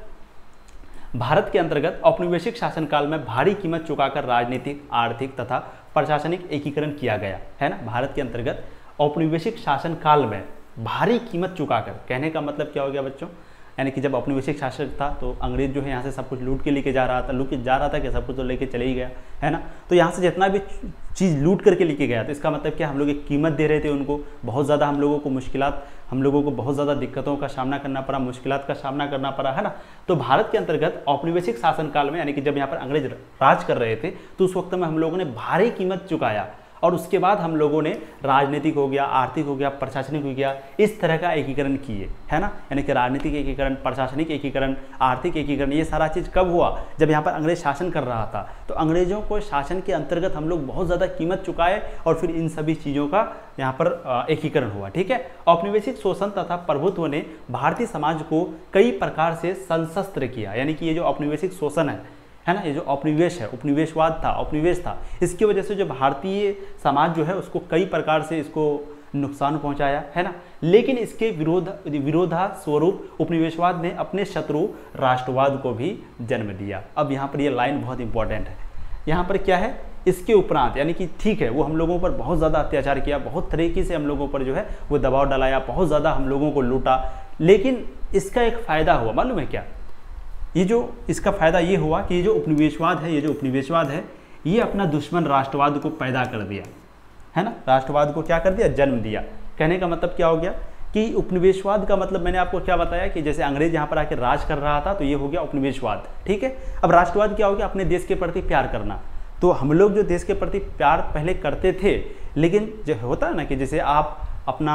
Speaker 1: भारत के अंतर्गत औपनिवेशिक शासनकाल में भारी कीमत चुकाकर राजनीतिक, आर्थिक तथा प्रशासनिक एकीकरण किया गया, है ना। भारत के अंतर्गत औपनिवेशिक शासनकाल में भारी कीमत चुकाकर, कहने का मतलब क्या हो गया बच्चों, यानी कि जब औपनिवेशिक शासक था तो अंग्रेज जो है यहाँ से सब कुछ लूट के लेके जा रहा था, लूट के जा रहा था कि सब कुछ तो लेके चले ही गया, है ना। तो यहाँ से जितना भी चीज़ लूट करके लेके गया, तो इसका मतलब क्या, हम लोग एक कीमत दे रहे थे उनको, बहुत ज़्यादा हम लोगों को मुश्किलात हम लोगों को बहुत ज़्यादा दिक्कतों का सामना करना पड़ा, मुश्किलात का सामना करना पड़ा, है ना। तो भारत के अंतर्गत औपनिवेशिक शासनकाल में, यानी कि जब यहाँ पर अंग्रेज राज कर रहे थे, तो उस वक्त में हम लोगों ने भारी कीमत चुकाया, और उसके बाद हम लोगों ने राजनीतिक हो गया, आर्थिक हो गया, प्रशासनिक हो गया, इस तरह का एकीकरण किए, है ना। यानी कि राजनीतिक एकीकरण, प्रशासनिक एकीकरण, आर्थिक एकीकरण, ये सारा चीज़ कब हुआ, जब यहाँ पर अंग्रेज शासन कर रहा था। तो अंग्रेजों को शासन के अंतर्गत हम लोग बहुत ज़्यादा कीमत चुकाए, और फिर इन सभी चीज़ों का यहाँ पर एकीकरण हुआ, ठीक है। औपनिवेशिक शोषण तथा प्रभुत्व ने भारतीय समाज को कई प्रकार से संशस्त्र किया, यानी कि ये जो औपनिवेशिक शोषण है है ना, ये जो औपनिवेश है, उपनिवेशवाद था, औपनिवेश था, इसकी वजह से जो भारतीय समाज जो है उसको कई प्रकार से इसको नुकसान पहुंचाया, है ना। लेकिन इसके विरोध विरोधा स्वरूप उपनिवेशवाद ने अपने शत्रु राष्ट्रवाद को भी जन्म दिया। अब यहाँ पर ये यह लाइन बहुत इंपॉर्टेंट है। यहाँ पर क्या है, इसके उपरांत, यानी कि ठीक है वो हम लोगों पर बहुत ज़्यादा अत्याचार किया, बहुत तरीके से हम लोगों पर जो है वो दबाव डालाया, बहुत ज़्यादा हम लोगों को लूटा, लेकिन इसका एक फ़ायदा हुआ, मालूम है क्या, ये जो इसका फ़ायदा ये हुआ कि ये जो उपनिवेशवाद है, ये जो उपनिवेशवाद है, ये अपना दुश्मन राष्ट्रवाद को पैदा कर दिया, है ना। राष्ट्रवाद को क्या कर दिया, जन्म दिया। कहने का मतलब क्या हो गया कि उपनिवेशवाद का मतलब मैंने आपको क्या बताया कि जैसे अंग्रेज यहाँ पर आकर राज कर रहा था, तो ये हो गया उपनिवेशवाद, ठीक है। अब राष्ट्रवाद क्या हो गया, अपने देश के प्रति प्यार करना। तो हम लोग जो देश के प्रति प्यार पहले करते थे, लेकिन जो होता है ना कि जैसे आप अपना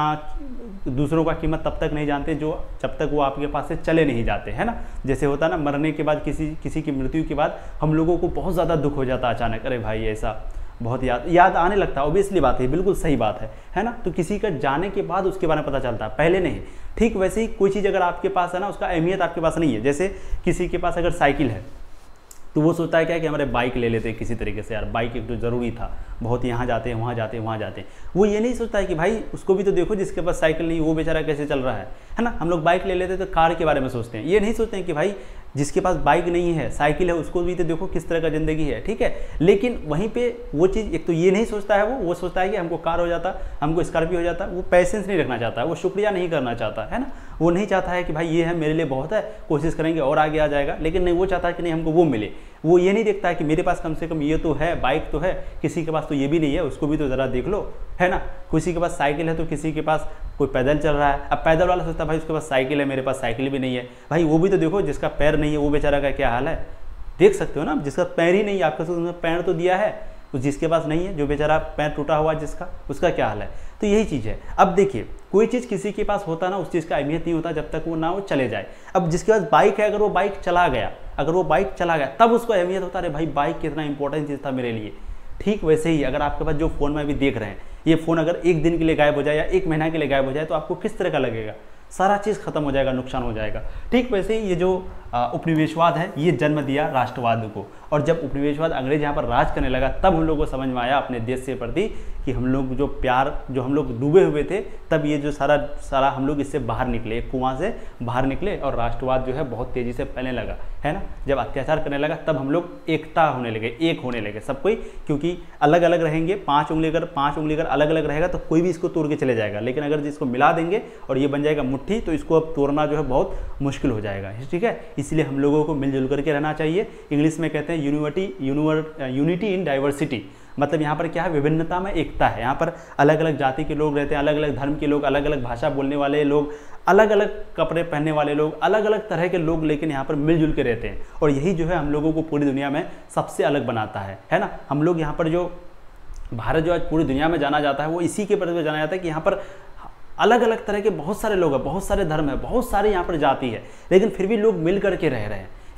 Speaker 1: दूसरों का कीमत तब तक नहीं जानते जो जब तक वो आपके पास से चले नहीं जाते, है ना। जैसे होता है ना, मरने के बाद, किसी किसी की मृत्यु के बाद हम लोगों को बहुत ज़्यादा दुख हो जाता अचानक, अरे भाई ऐसा बहुत याद याद आने लगता है। ऑब्वियसली बात है, बिल्कुल सही बात है है ना। तो किसी का जाने के बाद उसके बारे में पता चलता है, पहले नहीं। ठीक वैसे ही कोई चीज़ अगर आपके पास है ना, उसका अहमियत आपके पास नहीं है। जैसे किसी के पास अगर साइकिल है तो वो सोचता है क्या कि हमारे बाइक ले लेते हैं किसी तरीके से, यार बाइक एक तो ज़रूरी था, बहुत यहाँ जाते हैं वहाँ जाते हैं वहाँ जाते हैं। वो ये नहीं सोचता है कि भाई उसको भी तो देखो जिसके पास साइकिल नहीं, वो बेचारा कैसे चल रहा है है ना। हम लोग बाइक ले लेते हैं तो कार के बारे में सोचते हैं, ये नहीं सोचते हैं कि भाई जिसके पास बाइक नहीं है, साइकिल है, उसको भी तो देखो किस तरह का ज़िंदगी है, ठीक है। लेकिन वहीं पे वो चीज़ एक तो ये नहीं सोचता है, वो वो सोचता है कि हमको कार हो जाता, हमको स्कॉर्पियो हो जाता। वो पैसेंस नहीं रखना चाहता है, वो शुक्रिया नहीं करना चाहता है ना। वो नहीं चाहता है कि भाई ये है मेरे लिए बहुत है, कोशिश करेंगे और आगे आ जाएगा। लेकिन नहीं, वो चाहता है कि नहीं हमको वो मिले। वो ये नहीं देखता है कि मेरे पास कम से कम ये तो है, बाइक तो है, किसी के पास तो ये भी नहीं है, उसको भी तो ज़रा देख लो, है ना। किसी के पास साइकिल है तो किसी के पास कोई पैदल चल रहा है। अब पैदल वाला सोचता है भाई उसके पास साइकिल है, मेरे पास साइकिल भी नहीं है, भाई वो भी तो देखो जिसका पैर नहीं है वो बेचारा का क्या हाल है। देख सकते हो ना, जिसका पैर ही नहीं है, आपका तो पैर तो दिया है, जिसके पास नहीं है, जो बेचारा पैर टूटा हुआ जिसका, उसका क्या हाल है। तो यही चीज़ है। अब देखिए, कोई चीज़ किसी के पास होता ना, उस चीज़ का अहमियत नहीं होता जब तक वो ना वो चले जाए। अब जिसके पास बाइक है, अगर वो बाइक चला गया अगर वो बाइक चला गया तब उसको अहमियत होता है, अरे भाई बाइक कितना इंपॉर्टेंट चीज़ था मेरे लिए। ठीक वैसे ही अगर आपके पास जो फ़ोन में भी देख रहे हैं, ये फ़ोन अगर एक दिन के लिए गायब हो जाए या एक महीना के लिए गायब हो जाए तो आपको किस तरह का लगेगा, सारा चीज़ खत्म हो जाएगा, नुकसान हो जाएगा। ठीक वैसे ही ये जो उपनिवेशवाद है ये जन्म दिया राष्ट्रवाद को। और जब उपनिवेशवाद अंग्रेज यहाँ पर राज करने लगा तब हम लोगों को समझ में आया अपने देश के प्रति कि हम लोग जो प्यार, जो हम लोग डूबे हुए थे, तब ये जो सारा सारा हम लोग इससे बाहर निकले, एक कुआं से बाहर निकले और राष्ट्रवाद जो है बहुत तेज़ी से फैलने लगा, है ना। जब अत्याचार करने लगा तब हम लोग एकता होने लगे, एक होने लगे सब कोई, क्योंकि अलग अलग रहेंगे, पाँच उंगली अगर पाँच उंगली अगर अलग अलग रहेगा तो कोई भी इसको तोड़ के चले जाएगा। लेकिन अगर जिसको मिला देंगे और ये बन जाएगा मुट्ठी, तो इसको अब तोड़ना जो है बहुत मुश्किल हो जाएगा, ठीक है। इसलिए हम लोगों को मिलजुल करके रहना चाहिए। इंग्लिश में कहते हैं यूनिवर्टी यूनिवर यूनिटी इन डाइवर्सिटी। मतलब यहाँ पर क्या है, विभिन्नता में एकता है। यहाँ पर अलग अलग जाति के लोग रहते हैं, अलग अलग धर्म के लोग, अलग अलग भाषा बोलने वाले लोग, अलग अलग कपड़े पहनने वाले लोग, अलग अलग तरह के लोग, लेकिन यहाँ पर मिलजुल के रहते हैं। और यही जो है हम लोगों को पूरी दुनिया में सबसे अलग बनाता है, है ना। हम लोग यहाँ पर जो भारत जो आज पूरी दुनिया में जाना जाता है वो इसी के प्रति जाना जाता है कि यहाँ पर अलग अलग तरह के बहुत सारे लोग हैं, बहुत सारे धर्म है, बहुत सारे यहाँ पर जाति है, लेकिन फिर भी लोग मिल करके रह रहे हैं।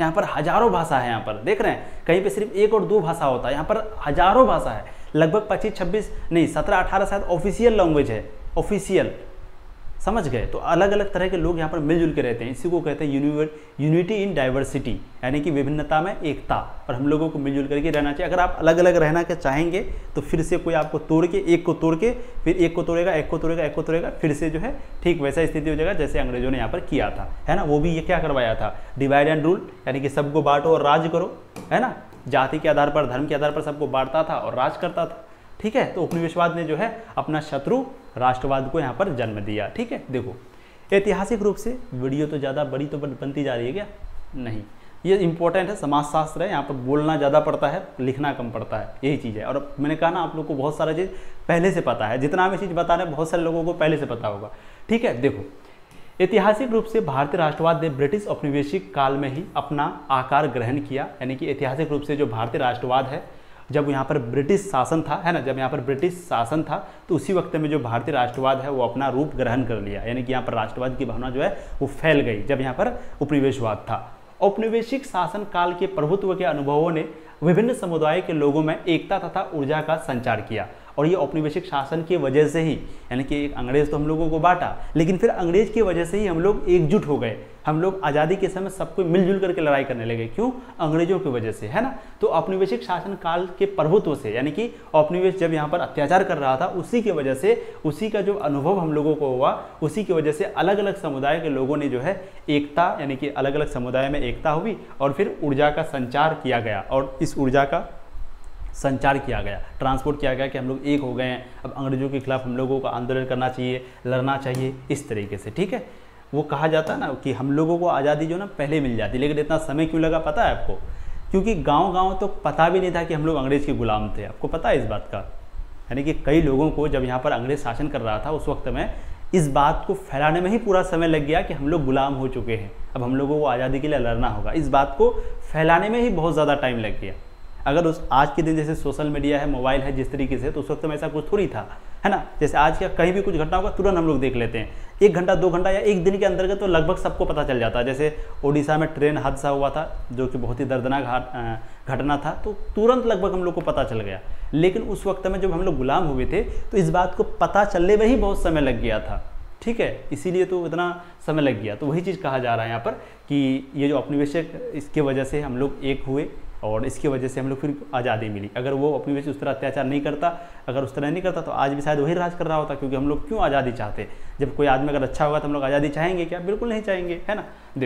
Speaker 1: यहाँ पर हजारों भाषा है। यहाँ पर देख रहे हैं कहीं पे सिर्फ एक और दो भाषा होता है, यहाँ पर हजारों भाषा है, लगभग पच्चीस छब्बीस नहीं सत्रह अठारह शायद ऑफिशियल लैंग्वेज है, ऑफिशियल, समझ गए। तो अलग अलग तरह के लोग यहाँ पर मिलजुल के रहते हैं, इसी को कहते हैं यूनिटी इन डाइवर्सिटी, यानी कि विभिन्नता में एकता, और हम लोगों को मिलजुल करके रहना चाहिए। अगर आप अलग अलग रहना के चाहेंगे तो फिर से कोई आपको तोड़ के, एक को तोड़ के फिर एक को तोड़ेगा, एक को तोड़ेगा, एक को तोड़ेगा, फिर से जो है ठीक वैसा स्थिति हो जाएगा जैसे अंग्रेजों ने यहाँ पर किया था, है ना। वो भी ये क्या करवाया था, डिवाइड एंड रूल, यानी कि सबको बांटो और राज करो, है ना। जाति के आधार पर, धर्म के आधार पर सबको बांटता था और राज करता था, ठीक है। तो उपनिवेशवाद ने जो है अपना शत्रु राष्ट्रवाद को यहाँ पर जन्म दिया, ठीक है। देखो ऐतिहासिक रूप से वीडियो तो ज़्यादा बड़ी तो बनती जा रही है क्या, नहीं, ये इंपॉर्टेंट है, समाजशास्त्र है, यहाँ पर बोलना ज़्यादा पड़ता है, लिखना कम पड़ता है, यही चीज़ है। और मैंने कहा ना आप लोग को बहुत सारा चीज़ पहले से पता है, जितना हम ये चीज़ बता रहे हैं बहुत सारे लोगों को पहले से पता होगा, ठीक है। देखो ऐतिहासिक रूप से भारतीय राष्ट्रवाद ने ब्रिटिश औपनिवेशिक काल में ही अपना आकार ग्रहण किया, यानी कि ऐतिहासिक रूप से जो भारतीय राष्ट्रवाद है, जब यहाँ पर ब्रिटिश शासन था, है ना, जब यहाँ पर ब्रिटिश शासन था तो उसी वक्त में जो भारतीय राष्ट्रवाद है वो अपना रूप ग्रहण कर लिया, यानी कि यहाँ पर राष्ट्रवाद की भावना जो है वो फैल गई जब यहाँ पर उपनिवेशवाद था। औपनिवेशिक शासन काल के प्रभुत्व के अनुभवों ने विभिन्न समुदाय के लोगों में एकता तथा ऊर्जा का संचार किया, और ये औपनिवेशिक शासन की वजह से ही, यानी कि एक अंग्रेज तो हम लोगों को बांटा, लेकिन फिर अंग्रेज की वजह से ही हम लोग एकजुट हो गए, हम लोग आज़ादी के समय सबको मिलजुल करके लड़ाई करने लगे, क्यों, अंग्रेजों की वजह से, है ना। तो औपनिवेशिक शासन काल के प्रभुत्व से, यानी कि औपनिवेश जब यहाँ पर अत्याचार कर रहा था उसी की वजह से, उसी का जो अनुभव हम लोगों को हुआ, उसी की वजह से अलग अलग समुदाय के लोगों ने जो है एकता, यानी कि अलग अलग समुदाय में एकता हुई और फिर ऊर्जा का संचार किया गया, और इस ऊर्जा का संचार किया गया, ट्रांसपोर्ट किया गया कि हम लोग एक हो गए हैं, अब अंग्रेजों के खिलाफ हम लोगों को आंदोलन करना चाहिए, लड़ना चाहिए, इस तरीके से, ठीक है। वो कहा जाता है ना कि हम लोगों को आज़ादी जो ना पहले मिल जाती, लेकिन इतना समय क्यों लगा पता है आपको, क्योंकि गांव-गांव तो पता भी नहीं था कि हम लोग अंग्रेज़ के गुलाम थे, आपको पता है इस बात का। यानी कि कई लोगों को जब यहाँ पर अंग्रेज शासन कर रहा था उस वक्त में इस बात को फैलाने में ही पूरा समय लग गया कि हम लोग गुलाम हो चुके हैं, अब हम लोगों को आज़ादी के लिए लड़ना होगा, इस बात को फैलाने में ही बहुत ज़्यादा टाइम लग गया। अगर उस आज के दिन जैसे सोशल मीडिया है, मोबाइल है जिस तरीके से, तो उस वक्त में ऐसा कुछ थोड़ी था, है ना। जैसे आज का कहीं भी कुछ घटना होगा तुरंत हम लोग देख लेते हैं, एक घंटा दो घंटा या एक दिन के अंतर्गत तो लगभग सबको पता चल जाता है। जैसे ओडिशा में ट्रेन हादसा हुआ था जो कि बहुत ही दर्दनाक घटना था, तो तुरंत लगभग हम लोग को पता चल गया। लेकिन उस वक्त में जब हम लोग गुलाम हुए थे तो इस बात को पता चलने में ही बहुत समय लग गया था, ठीक है, इसीलिए तो इतना समय लग गया। तो वही चीज़ कहा जा रहा है यहाँ पर कि ये जो औपनिवेशिक, इसके वजह से हम लोग एक हुए और इसकी वजह से हम लोग फिर आज़ादी मिली। अगर वो औपनिवेश उस तरह अत्याचार नहीं करता, अगर उस तरह नहीं करता तो आज भी शायद वही राज कर रहा होता, क्योंकि हम लोग क्यों आज़ादी चाहते। जब कोई आदमी अगर अच्छा होगा तो हम लोग आज़ादी चाहेंगे क्या, बिल्कुल नहीं चाहेंगे, है ना।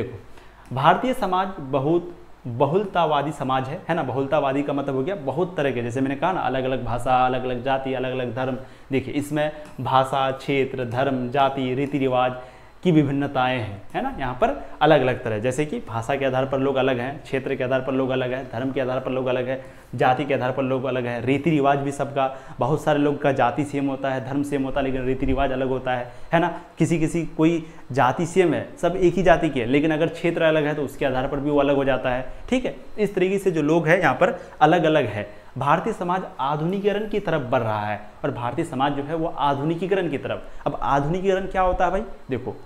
Speaker 1: देखो भारतीय समाज बहुत बहुलतावादी समाज है, है ना। बहुलतावादी का मतलब हो गया बहुत तरह के, जैसे मैंने कहा ना, अलग अलग भाषा, अलग अलग जाति, अलग अलग धर्म। देखिए इसमें भाषा, क्षेत्र, धर्म, जाति, रीति रिवाज की विभिन्नताएं हैं, है ना। यहाँ पर अलग अलग तरह, जैसे कि भाषा के आधार पर लोग अलग हैं, क्षेत्र के आधार पर लोग अलग हैं, धर्म के आधार पर लोग अलग हैं, जाति के आधार पर लोग अलग हैं, रीति रिवाज भी सबका, बहुत सारे लोग का जाति सेम होता है, धर्म सेम होता है, लेकिन रीति रिवाज अलग होता है, है ना। किसी किसी कोई जाति सेम है, सब एक ही जाति के, लेकिन अगर क्षेत्र अलग है तो उसके आधार पर भी वो अलग हो जाता है, ठीक है। इस तरीके से जो लोग हैं यहाँ पर अलग अलग है। भारतीय समाज आधुनिकीकरण की तरफ बढ़ रहा है, और भारतीय समाज जो है वो आधुनिकीकरण की तरफ। अब आधुनिकीकरण क्या होता है भाई, देखो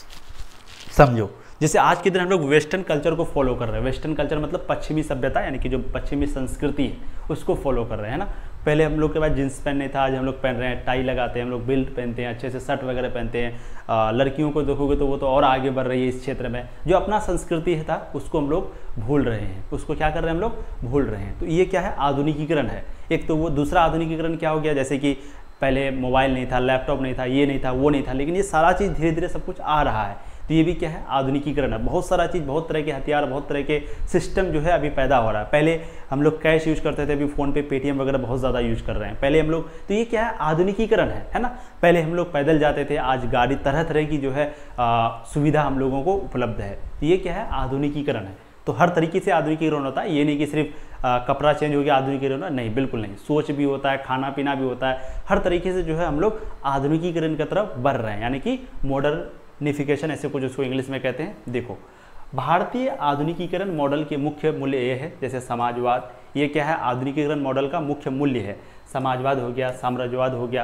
Speaker 1: समझो, जैसे आज के दिन हम लोग वेस्टर्न कल्चर को फॉलो कर रहे हैं। वेस्टर्न कल्चर मतलब पश्चिमी सभ्यता, यानी कि जो पश्चिमी संस्कृति है उसको फॉलो कर रहे हैं ना। पहले हम लोग के पास जींस पहन नहीं था, आज हम लोग पहन रहे हैं, टाई लगाते हैं, हम लोग बेल्ट पहनते हैं, अच्छे से शर्ट वगैरह पहनते हैं। आ, लड़कियों को देखोगे तो वो तो और आगे बढ़ रही है इस क्षेत्र में। जो अपना संस्कृति था उसको हम लोग भूल रहे हैं, उसको क्या कर रहे हैं हम लोग, भूल रहे हैं। तो ये क्या है, आधुनिकीकरण है। एक तो वो दूसरा आधुनिकीकरण क्या हो गया, जैसे कि पहले मोबाइल नहीं था, लैपटॉप नहीं था, ये नहीं था, वो नहीं था, लेकिन ये सारा चीज़ धीरे धीरे सब कुछ आ रहा है। तो ये भी क्या है, आधुनिकीकरण है। बहुत सारा चीज़, बहुत तरह के हथियार, बहुत तरह के सिस्टम जो है अभी पैदा हो रहा है। पहले हम लोग कैश यूज करते थे, अभी फ़ोन पे पेटीएम वगैरह बहुत ज़्यादा यूज कर रहे हैं। पहले हम लोग, तो ये क्या है, आधुनिकीकरण है, है ना। पहले हम लोग पैदल जाते थे, आज गाड़ी, तरह तरह की जो है आ, सुविधा हम लोगों को उपलब्ध है। तो ये क्या है, आधुनिकीकरण है। तो हर तरीके से आधुनिकीकरण होता है, ये नहीं कि सिर्फ आ, कपड़ा चेंज हो गया आधुनिकीकरण, नहीं, बिल्कुल नहीं। सोच भी होता है, खाना पीना भी होता है, हर तरीके से जो है हम लोग आधुनिकीकरण की तरफ बढ़ रहे हैं, यानी कि मॉडर्निफिकेशन, ऐसे कुछ उसको इंग्लिश में कहते हैं। देखो भारतीय आधुनिकीकरण मॉडल के मुख्य मूल्य ये है, जैसे समाजवाद, ये क्या है, आधुनिकीकरण मॉडल का मुख्य मूल्य है। समाजवाद हो गया, साम्राज्यवाद हो गया,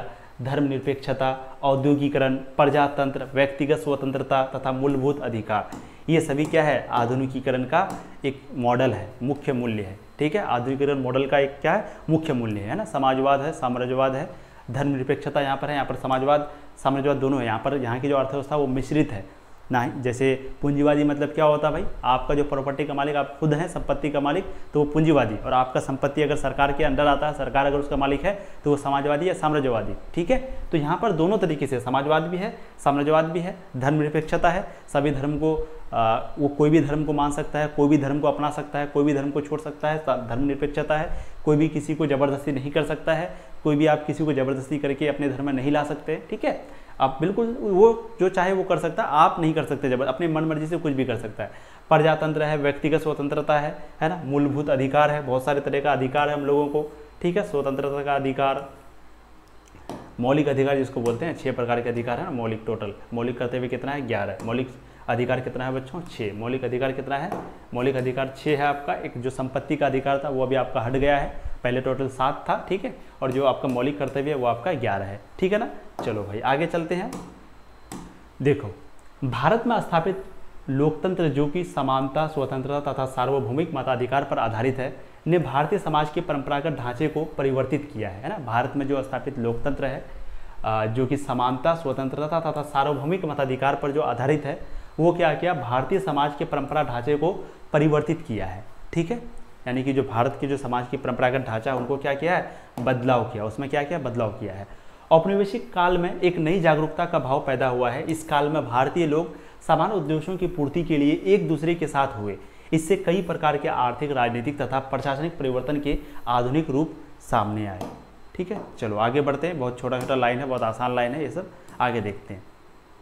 Speaker 1: धर्मनिरपेक्षता, औद्योगिकरण, प्रजातंत्र, व्यक्तिगत स्वतंत्रता तथा मूलभूत अधिकार, ये सभी क्या है, आधुनिकीकरण का एक मॉडल है, मुख्य मूल्य है। ठीक है, आधुनिकीकरण मॉडल का एक क्या है, मुख्य मूल्य है ना। समाजवाद है, साम्राज्यवाद है, धर्मनिरपेक्षता यहाँ पर है, यहाँ पर समाजवाद साम्राज्यवाद दोनों है। यहाँ पर यहाँ की जो अर्थव्यवस्था वो मिश्रित है ना। जैसे पूंजीवादी मतलब क्या होता है भाई, आपका जो प्रॉपर्टी का मालिक आप खुद हैं, संपत्ति का मालिक, तो वो पूंजीवादी, और आपका संपत्ति अगर सरकार के अंडर आता है, सरकार अगर उसका मालिक है, तो वो समाजवादी या साम्राज्यवादी। ठीक है, तो यहाँ पर दोनों तरीके से समाजवाद भी है, साम्राज्यवाद भी है, धर्मनिरपेक्षता है, सभी धर्म को आ, वो कोई भी धर्म को मान सकता है, कोई भी धर्म को अपना सकता है, कोई भी धर्म को छोड़ सकता है, धर्मनिरपेक्षता है, कोई भी किसी को ज़बरदस्ती नहीं कर सकता है, कोई भी आप किसी को ज़बरदस्ती करके अपने धर्म में नहीं ला सकते। ठीक है, आप बिल्कुल वो जो चाहे वो कर सकता है, आप नहीं कर सकते, जब अपनी मन मर्जी से कुछ भी कर सकता है। प्रजातंत्र है, व्यक्तिगत स्वतंत्रता है है ना, मूलभूत अधिकार है, बहुत सारे तरह का अधिकार है हम लोगों को। ठीक है, स्वतंत्रता का अधिकार, मौलिक अधिकार जिसको बोलते हैं, छह प्रकार के अधिकार है ना, मौलिक टोटल, मौलिक करते हुए कितना है, ग्यारह। मौलिक अधिकार कितना है बच्चों, छः। मौलिक अधिकार कितना है, मौलिक अधिकार छः है आपका। एक जो संपत्ति का अधिकार था वो अभी आपका हट गया है, पहले टोटल सात था। ठीक है, और जो आपका मौलिक कर्तव्य है वो आपका ग्यारह है। ठीक है ना, चलो भाई आगे चलते हैं। देखो, भारत में स्थापित लोकतंत्र जो कि समानता, स्वतंत्रता तथा सार्वभौमिक मताधिकार पर आधारित है, ने भारतीय समाज के परंपरागत ढांचे को परिवर्तित किया है ना। भारत में जो स्थापित लोकतंत्र है जो कि समानता, स्वतंत्रता तथा सार्वभौमिक मताधिकार पर जो आधारित है, वो क्या किया, भारतीय समाज के परंपरा ढांचे को परिवर्तित किया है। ठीक है, यानी कि जो भारत के जो समाज की परंपरागत ढांचा उनको क्या किया है, बदलाव किया, उसमें क्या किया, बदलाव किया है। औपनिवेशिक काल में एक नई जागरूकता का भाव पैदा हुआ है। इस काल में भारतीय लोग समान उद्देश्यों की पूर्ति के लिए एक दूसरे के साथ हुए। इससे कई प्रकार के आर्थिक, राजनीतिक तथा प्रशासनिक परिवर्तन के आधुनिक रूप सामने आए। ठीक है, चलो आगे बढ़ते हैं। बहुत छोटा छोटा लाइन है, बहुत आसान लाइन है, ये सब आगे देखते हैं,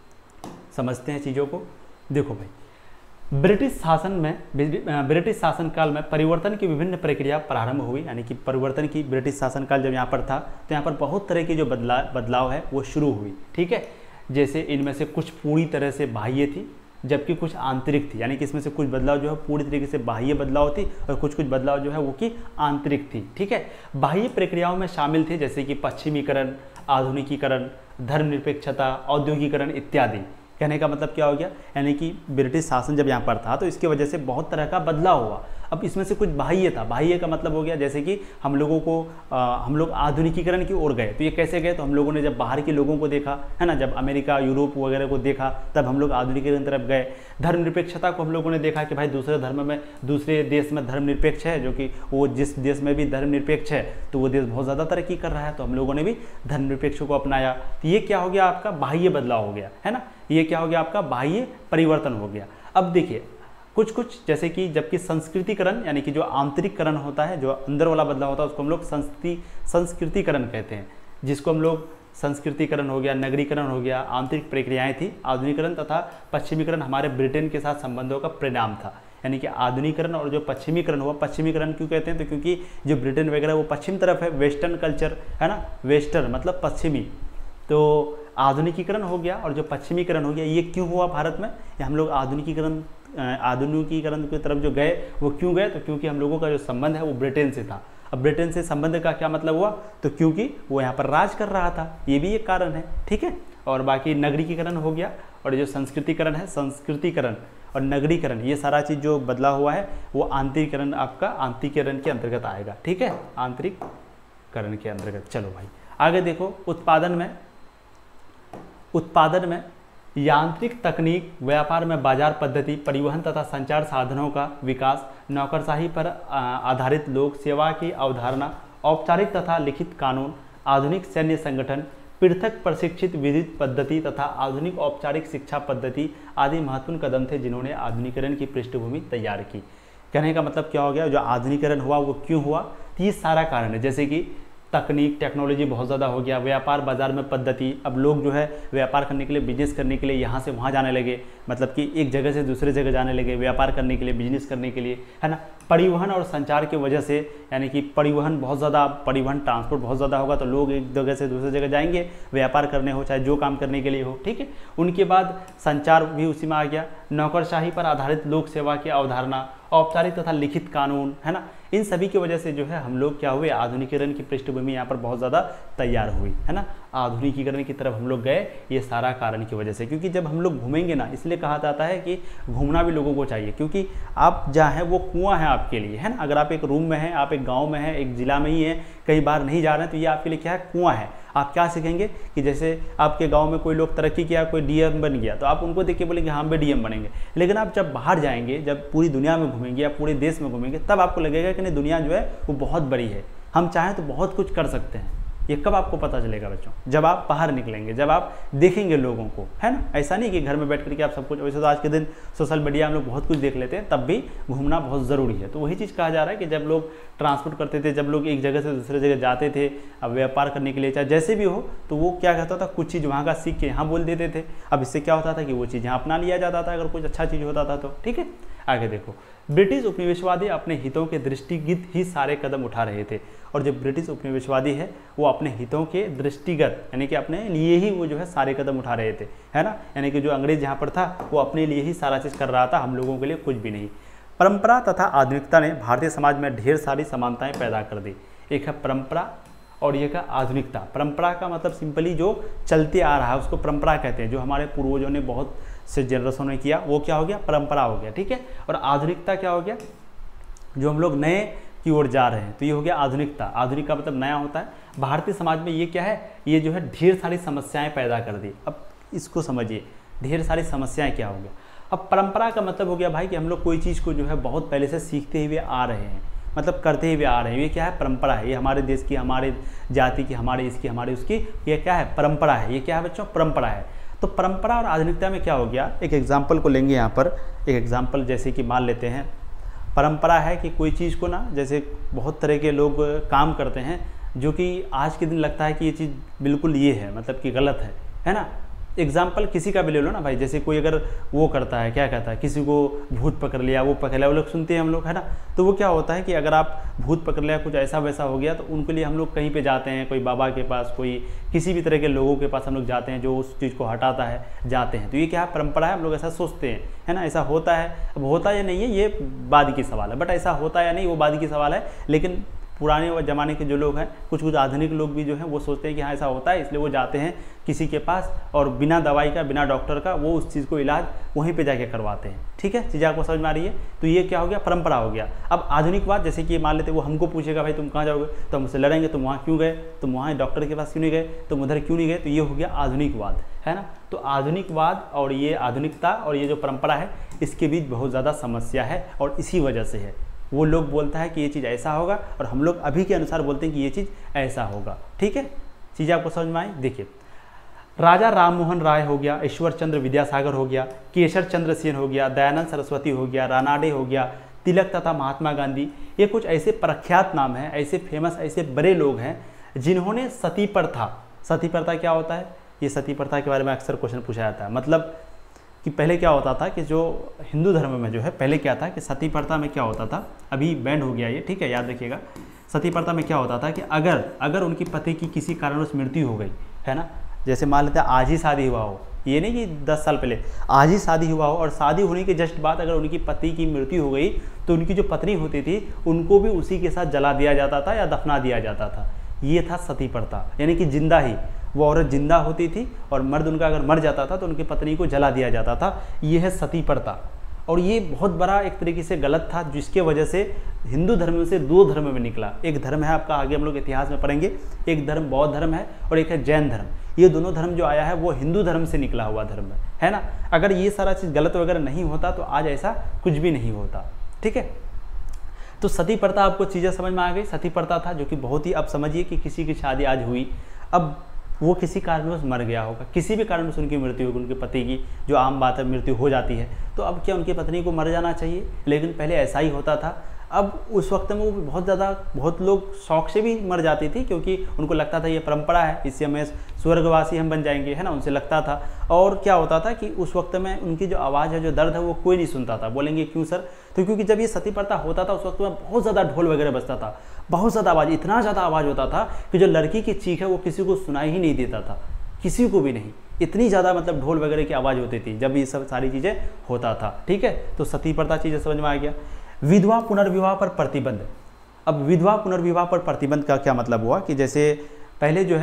Speaker 1: समझते हैं चीज़ों को। देखो भाई, ब्रिटिश शासन में ब्रिटिश शासनकाल में परिवर्तन की विभिन्न प्रक्रिया प्रारंभ हुई, यानी कि परिवर्तन की, ब्रिटिश शासनकाल जब यहाँ पर था तो यहाँ पर बहुत तरह की जो बदलाव बदलाव है वो शुरू हुई। ठीक है, जैसे इनमें से कुछ पूरी तरह से बाह्य थी, जबकि कुछ आंतरिक थी, यानी कि इसमें से कुछ बदलाव जो है पूरी तरीके से बाह्य बदलाव थी और कुछ कुछ बदलाव जो है वो की आंतरिक थी। ठीक है, बाह्य प्रक्रियाओं में शामिल थे जैसे कि पश्चिमीकरण, आधुनिकीकरण, धर्मनिरपेक्षता, औद्योगिकरण इत्यादि। कहने का मतलब क्या हो गया, यानी कि ब्रिटिश शासन जब यहाँ पर था तो इसकी वजह से बहुत तरह का बदलाव हुआ। अब इसमें से कुछ बाह्य था, बाह्य का मतलब हो गया जैसे कि हम लोगों को आ, हम लोग आधुनिकीकरण की ओर गए। तो ये कैसे गए, तो हम लोगों ने जब बाहर के लोगों को देखा है ना, जब अमेरिका, यूरोप वगैरह को देखा, तब हम लोग आधुनिकीकरण तरफ गए। धर्मनिरपेक्षता को हम लोगों ने देखा कि भाई दूसरे धर्म में, दूसरे देश में धर्मनिरपेक्ष है, जो कि वो जिस देश में भी धर्मनिरपेक्ष है तो वो देश बहुत ज़्यादा तरक्की कर रहा है, तो हम लोगों ने भी धर्मनिरपेक्ष को अपनाया। तो ये क्या हो गया, आपका बाह्य बदलाव हो गया है ना, ये क्या हो गया, आपका बाह्य परिवर्तन हो गया। अब देखिए कुछ कुछ जैसे कि जबकि संस्कृतिकरण, यानी कि जो आंतरिककरण होता है, जो अंदर वाला बदलाव होता है, उसको हम लोग संस्कृति संस्कृतिकरण कहते हैं, जिसको हम लोग संस्कृतिकरण हो गया, नगरीकरण हो गया, आंतरिक प्रक्रियाएं थी। आधुनिकरण तथा पश्चिमीकरण हमारे ब्रिटेन के साथ संबंधों का परिणाम था, यानी कि आधुनिकरण और जो पश्चिमीकरण हुआ, पश्चिमीकरण क्यों कहते हैं, तो क्योंकि जो ब्रिटेन वगैरह वो पश्चिम तरफ है, वेस्टर्न कल्चर है ना, वेस्टर्न मतलब पश्चिमी, तो आधुनिकीकरण हो गया और जो पश्चिमीकरण हो गया। ये क्यों हुआ भारत में, ये हम लोग आधुनिकीकरण आधुनिकीकरण की तरफ जो गए वो क्यों गए, तो क्योंकि हम लोगों का जो संबंध है वो ब्रिटेन से था। अब ब्रिटेन से संबंध का क्या मतलब हुआ, तो क्योंकि वो यहाँ पर राज कर रहा था, ये भी एक कारण है। ठीक है, और बाकी नगरीकरण हो गया, और जो संस्कृतिकरण है, संस्कृतिकरण और नगरीकरण, ये सारा चीज़ जो बदला हुआ है वो आंतरिकरण, आपका आंतरिकरण के अंतर्गत आएगा। ठीक है, आंतरिकरण के अंतर्गत। चलो भाई आगे देखो, उत्पादन में उत्पादन में यांत्रिक तकनीक, व्यापार में बाजार पद्धति, परिवहन तथा संचार साधनों का विकास, नौकरशाही पर आधारित लोक सेवा की अवधारणा, औपचारिक तथा लिखित कानून, आधुनिक सैन्य संगठन, पृथक प्रशिक्षित विधिक पद्धति तथा आधुनिक औपचारिक शिक्षा पद्धति आदि महत्वपूर्ण कदम थे जिन्होंने आधुनिकीकरण की पृष्ठभूमि तैयार की। कहने का मतलब क्या हो गया, जो आधुनिकीकरण हुआ वो क्यों हुआ, तो ये सारा कारण है। जैसे कि तकनीक, टेक्नोलॉजी बहुत ज़्यादा हो गया, व्यापार बाजार में पद्धति, अब लोग जो है व्यापार करने के लिए, बिजनेस करने के लिए यहाँ से वहाँ जाने लगे, मतलब कि एक जगह से दूसरे जगह जाने लगे व्यापार करने के लिए, बिजनेस करने के लिए, है ना। परिवहन और संचार की वजह से, यानी कि परिवहन बहुत ज़्यादा, परिवहन ट्रांसपोर्ट बहुत ज़्यादा होगा तो लोग एक जगह से दूसरी जगह जाएंगे, व्यापार करने हो चाहे जो काम करने के लिए हो। ठीक है, उनके बाद संचार भी उसी में आ गया, नौकरशाही पर आधारित लोक सेवा की अवधारणा, औपचारिक तथा लिखित कानून, है ना। इन सभी की वजह से जो है हम लोग क्या हुए, आधुनिकीकरण की पृष्ठभूमि यहाँ पर बहुत ज़्यादा तैयार हुई, है ना। आधुनिकीकरण की तरफ हम लोग गए, ये सारा कारण की वजह से। क्योंकि जब हम लोग घूमेंगे ना, इसलिए कहा जाता है कि घूमना भी लोगों को चाहिए, क्योंकि आप जहाँ हैं वो कुआं है आपके लिए, है ना। अगर आप एक रूम में हैं, आप एक गाँव में हैं, एक ज़िला में ही हैं, कहीं बाहर नहीं जा रहे हैं, तो ये आपके लिए क्या है, कुआं है। आप क्या सीखेंगे कि जैसे आपके गांव में कोई लोग तरक्की किया, कोई डीएम बन गया, तो आप उनको देख के बोलेंगे हम भी डीएम बनेंगे। लेकिन आप जब बाहर जाएंगे, जब पूरी दुनिया में घूमेंगे या पूरे देश में घूमेंगे, तब आपको लगेगा कि नहीं, दुनिया जो है वो बहुत बड़ी है, हम चाहें तो बहुत कुछ कर सकते हैं। ये कब आपको पता चलेगा बच्चों? जब आप बाहर निकलेंगे, जब आप देखेंगे लोगों को, है ना। ऐसा नहीं कि घर में बैठ करके आप सब कुछ, वैसे तो आज के दिन सोशल मीडिया हम लोग बहुत कुछ देख लेते हैं, तब भी घूमना बहुत ज़रूरी है। तो वही चीज़ कहा जा रहा है कि जब लोग ट्रांसपोर्ट करते थे, जब लोग एक जगह से दूसरे जगह जाते थे, अब व्यापार करने के लिए चाहे जैसे भी हो, तो वो क्या कहता था, कुछ चीज़ वहाँ का सीख के यहाँ बोल देते थे। अब इससे क्या होता था कि वो चीज़ यहाँ अपना लिया जाता था, अगर कुछ अच्छा चीज़ होता था तो। ठीक है, आगे देखो, ब्रिटिश उपनिवेशवादी अपने हितों के दृष्टिगत ही सारे कदम उठा रहे थे। और जो ब्रिटिश उपनिवेशवादी है वो अपने हितों के दृष्टिगत, यानी कि अपने लिए ही वो जो है सारे कदम उठा रहे थे, है ना। यानी कि जो अंग्रेज यहाँ पर था वो अपने लिए ही सारा चीज़ कर रहा था, हम लोगों के लिए कुछ भी नहीं। परंपरा तथा आधुनिकता ने भारतीय समाज में ढेर सारी समानताएं पैदा कर दी। एक है परंपरा और एक है आधुनिकता। परंपरा का मतलब सिंपली जो चलते आ रहा है उसको परंपरा कहते हैं, जो हमारे पूर्वजों ने बहुत से जनरेशनों ने किया, वो क्या हो गया, परंपरा हो गया। ठीक है, और आधुनिकता क्या हो गया, जो हम लोग नए की ओर जा रहे हैं, तो ये हो गया आधुनिकता। आधुनिक का मतलब नया होता है। भारतीय समाज में ये क्या है, ये जो है ढेर सारी समस्याएं पैदा कर दी। अब इसको समझिए, ढेर सारी समस्याएं क्या हो गया। अब परंपरा का मतलब हो गया भाई कि हम लोग कोई चीज़ को जो है बहुत पहले से सीखते हुए आ रहे हैं, मतलब करते हुए आ रहे हैं। ये क्या है, परंपरा है। ये हमारे देश की, हमारे जाति की, हमारे इसकी, हमारे उसकी, ये क्या है, परंपरा है। ये क्या है बच्चों, परंपरा है। तो परंपरा और आधुनिकता में क्या हो गया, एक एग्जाम्पल को लेंगे यहाँ पर। एक एग्जाम्पल जैसे कि मान लेते हैं, परंपरा है कि कोई चीज़ को ना, जैसे बहुत तरह के लोग काम करते हैं जो कि आज के दिन लगता है कि ये चीज़ बिल्कुल ये है, मतलब कि गलत है, है ना। एग्जाम्पल किसी का भी ले लो ना भाई, जैसे कोई अगर वो करता है, क्या कहता है, किसी को भूत पकड़ लिया, वो पकड़ लिया, वो लोग सुनते हैं हम लोग, है ना। तो वो क्या होता है कि अगर आप भूत पकड़ लिया, कुछ ऐसा वैसा हो गया, तो उनके लिए हम लोग कहीं पे जाते हैं, कोई बाबा के पास, कोई किसी भी तरह के लोगों के पास हम लोग जाते हैं जो उस चीज़ को हटाता है, जाते हैं। तो ये क्या है, परंपरा है, हम लोग ऐसा सोचते हैं, है ना। ऐसा होता है, अब होता या नहीं है ये बाद की सवाल है, बट ऐसा होता या नहीं वो बाद की सवाल है। लेकिन पुराने ज़माने के जो लोग हैं, कुछ कुछ आधुनिक लोग भी जो हैं वो सोचते हैं कि हाँ ऐसा होता है, इसलिए वो जाते हैं किसी के पास और बिना दवाई का, बिना डॉक्टर का, वो उस चीज़ को इलाज वहीं पे जाके करवाते हैं। ठीक है, चीज़ आपको समझ में आ रही है। तो ये क्या हो गया, परंपरा हो गया। अब आधुनिकवाद, जैसे कि मान लेते वो हमको पूछेगा भाई तुम कहाँ जाओगे, तो हम उससे लड़ेंगे, तुम वहाँ क्यों गए, तुम वहाँ डॉक्टर के पास क्यों नहीं गए, तुम उधर क्यों नहीं गए। तो ये हो गया आधुनिकवाद, है ना। तो आधुनिकवाद और ये आधुनिकता और ये जो परंपरा है, इसके बीच बहुत ज़्यादा समस्या है और इसी वजह से है। वो लोग बोलता है कि ये चीज़ ऐसा होगा और हम लोग अभी के अनुसार बोलते हैं कि ये चीज़ ऐसा होगा। ठीक है, चीज़ें आपको समझ में आई। देखिए, राजा राम मोहन राय हो गया, ईश्वर चंद्र विद्यासागर हो गया, केशर चंद्र सेन हो गया, दयानंद सरस्वती हो गया, रानाडे हो गया, तिलक तथा महात्मा गांधी, ये कुछ ऐसे प्रख्यात नाम हैं, ऐसे फेमस, ऐसे बड़े लोग हैं जिन्होंने सती प्रथा, सती प्रथा क्या होता है, ये सती प्रथा के बारे में अक्सर क्वेश्चन पूछा जाता है। मतलब कि पहले क्या होता था कि जो हिंदू धर्म में जो है, पहले क्या था कि सती प्रथा में क्या होता था, अभी बैंड हो गया ये, ठीक है, याद रखिएगा। सती प्रथा में क्या होता था कि अगर अगर उनकी पति की किसी कारणवश मृत्यु हो गई, है ना, जैसे मान लेते हैं आज ही शादी हुआ हो, ये नहीं कि दस साल पहले, आज ही शादी हुआ हो और शादी होने के जस्ट बाद अगर उनकी पति की मृत्यु हो गई, तो उनकी जो पत्नी होती थी उनको भी उसी के साथ जला दिया जाता था या दफना दिया जाता था। ये था सती प्रथा, यानी कि जिंदा ही वो औरत जिंदा होती थी और मर्द उनका अगर मर जाता था तो उनकी पत्नी को जला दिया जाता था। ये है सती प्रथा। और ये बहुत बड़ा एक तरीके से गलत था, जिसके वजह से हिंदू धर्म से दो धर्म में निकला। एक धर्म है आपका, आगे हम लोग इतिहास में पढ़ेंगे, एक धर्म बौद्ध धर्म है और एक है जैन धर्म। ये दोनों धर्म जो आया है वो हिंदू धर्म से निकला हुआ धर्म है, है ना। अगर ये सारा चीज़ गलत वगैरह नहीं होता तो आज ऐसा कुछ भी नहीं होता। ठीक है, तो सती प्रथा आपको चीज़ें समझ में आ गई। सती प्रथा था जो कि बहुत ही, अब समझिए कि किसी की शादी आज हुई, अब वो किसी कारणवश मर गया होगा, किसी भी कारणवश उनकी मृत्यु होगी, उनके पति की, जो आम बात है, मृत्यु हो जाती है, तो अब क्या उनकी पत्नी को मर जाना चाहिए? लेकिन पहले ऐसा ही होता था। अब उस वक्त में वो बहुत ज़्यादा, बहुत लोग शौक से भी मर जाती थी, क्योंकि उनको लगता था ये परंपरा है, इससे हमें स्वर्गवासी हम बन जाएंगे, है ना, उनसे लगता था। और क्या होता था कि उस वक्त में उनकी जो आवाज़ है, जो दर्द है, वो कोई नहीं सुनता था। बोलेंगे क्यों सर? तो क्योंकि जब ये सती प्रथा होता था उस वक्त में बहुत ज़्यादा ढोल वगैरह बजता था, बहुत ज़्यादा आवाज़, इतना ज़्यादा आवाज़ होता था कि जो लड़की की चीख है वो किसी को सुनाई ही नहीं देता था, किसी को भी नहीं। इतनी ज़्यादा मतलब ढोल वगैरह की आवाज़ होती थी जब ये सब सारी चीज़ें होता था। ठीक है, तो सती प्रथा चीज़ें समझ में आ गया। विधवा पुनर्विवाह पर प्रतिबंध। अब विधवा पुनर्विवाह पर प्रतिबंध का क्या मतलब हुआ कि जैसे पहले जो है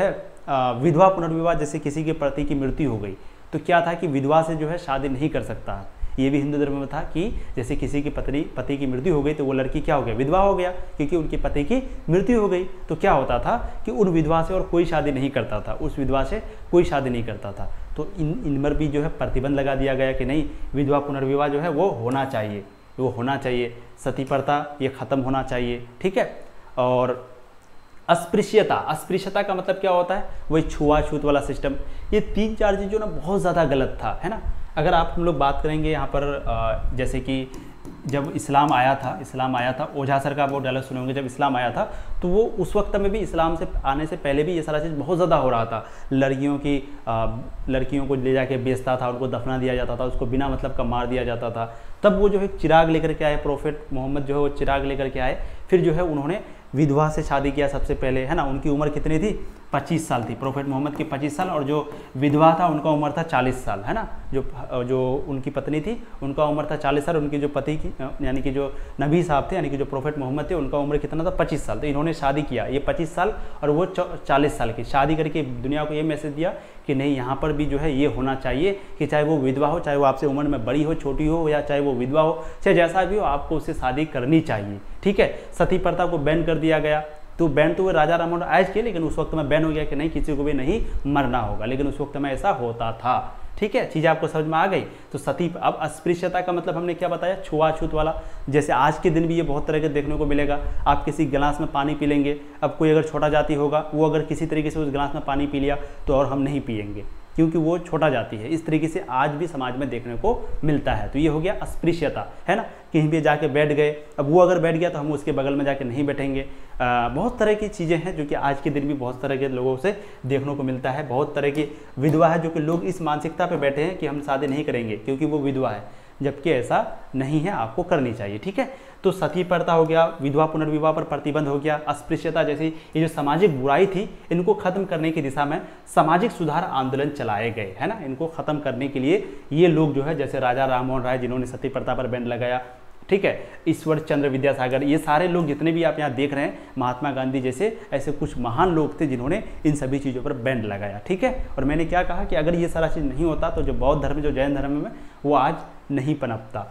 Speaker 1: आ, विधवा पुनर्विवाह, जैसे किसी के पति की मृत्यु हो गई तो क्या था कि विधवा से जो है शादी नहीं कर सकता है। ये भी हिंदू धर्म में था कि जैसे किसी की पत्नी पति की मृत्यु हो गई तो वो लड़की क्या हो गया, विधवा हो गया, क्योंकि उनके पति की मृत्यु हो गई। तो क्या होता था कि उन विधवा से और कोई शादी नहीं करता था, उस विधवा से कोई शादी नहीं करता था। तो इन इन पर भी जो है प्रतिबंध लगा दिया गया कि नहीं, विधवा पुनर्विवाह जो है वो होना चाहिए, वो होना चाहिए, सती प्रथा ये खत्म होना चाहिए, ठीक है। और अस्पृश्यता, अस्पृश्यता का मतलब क्या होता है, वही छुआछूत वाला सिस्टम। ये तीन चार चीज़ जो ना बहुत ज़्यादा गलत था, है ना। अगर आप हम लोग बात करेंगे यहाँ पर जैसे कि जब इस्लाम आया था, इस्लाम आया था, ओझा सर का आप वो डायलॉग सुने होंगे, जब इस्लाम आया था तो वो उस वक्त में भी, इस्लाम से आने से पहले भी ये सारा चीज़ बहुत ज़्यादा हो रहा था। लड़कियों की आ, लड़कियों को ले जाके बेचता था, उनको दफना दिया जाता था, उसको बिना मतलब का मार दिया जाता था। तब वो जो है चिराग लेकर के आए, प्रोफेट मोहम्मद जो है वो चिराग लेकर के आए, फिर जो है उन्होंने विधवा से शादी किया सबसे पहले, है ना। उनकी उम्र कितनी थी, पच्चीस साल थी, प्रोफेट मोहम्मद की पच्चीस साल, और जो विधवा था उनका उम्र था चालीस साल, है ना। जो जो उनकी पत्नी थी उनका उम्र था चालीस साल, उनकी जो पति की यानी कि जो नबी साहब थे, यानी कि जो प्रोफेट मोहम्मद थे, उनका उम्र कितना था, पच्चीस साल। तो इन्होंने शादी किया, ये पच्चीस साल और वो चालीस साल की शादी करके दुनिया को ये मैसेज दिया कि नहीं, यहाँ पर भी जो है ये होना चाहिए कि चाहे वो विधवा हो, चाहे वो आपसे उम्र में बड़ी हो, छोटी हो, या चाहे वो विधवा हो, चाहे जैसा भी हो, आपको उससे शादी करनी चाहिए, ठीक है। सती प्रथा को बैन कर दिया गया। तो बैन तो वो राजा राममोहन राय के, लेकिन उस वक्त में बैन हो गया कि नहीं, किसी को भी नहीं मरना होगा, लेकिन उस वक्त में ऐसा होता था, ठीक है। चीज़ें आपको समझ में आ गई। तो सती, अब अस्पृश्यता का मतलब हमने क्या बताया, छुआछूत वाला। जैसे आज के दिन भी ये बहुत तरह के देखने को मिलेगा। आप किसी गिलास में पानी पी लेंगे, अब कोई अगर छोटा जाति होगा, वो अगर किसी तरीके से उस गिलास में पानी पी लिया तो और हम नहीं पिएंगे, क्योंकि वो छोटा जाति है। इस तरीके से आज भी समाज में देखने को मिलता है। तो ये हो गया अस्पृश्यता, है ना। कहीं भी जाके बैठ गए, अब वो अगर बैठ गया तो हम उसके बगल में जाके नहीं बैठेंगे। आ, बहुत तरह की चीज़ें हैं जो कि आज के दिन भी बहुत तरह के लोगों से देखने को मिलता है। बहुत तरह की विधवा है जो कि लोग इस मानसिकता पे बैठे हैं कि हम शादी नहीं करेंगे क्योंकि वो विधवा है, जबकि ऐसा नहीं है, आपको करनी चाहिए, ठीक है। तो सती प्रथा हो गया, विधवा पुनर्विवाह पर प्रतिबंध हो गया, अस्पृश्यता जैसी ये जो सामाजिक बुराई थी, इनको खत्म करने की दिशा में सामाजिक सुधार आंदोलन चलाए गए, है ना। इनको खत्म करने के लिए ये लोग जो है, जैसे राजा राममोहन राय जिन्होंने सती प्रथा पर बैन लगाया, ठीक है, ईश्वर चंद्र विद्यासागर, ये सारे लोग जितने भी आप यहाँ देख रहे हैं, महात्मा गांधी जैसे ऐसे कुछ महान लोग थे जिन्होंने इन सभी चीज़ों पर बैन लगाया, ठीक है। और मैंने क्या कहा कि अगर ये सारा चीज़ नहीं होता तो जो बौद्ध धर्म, जो जैन धर्म में, वो आज नहीं पनपता।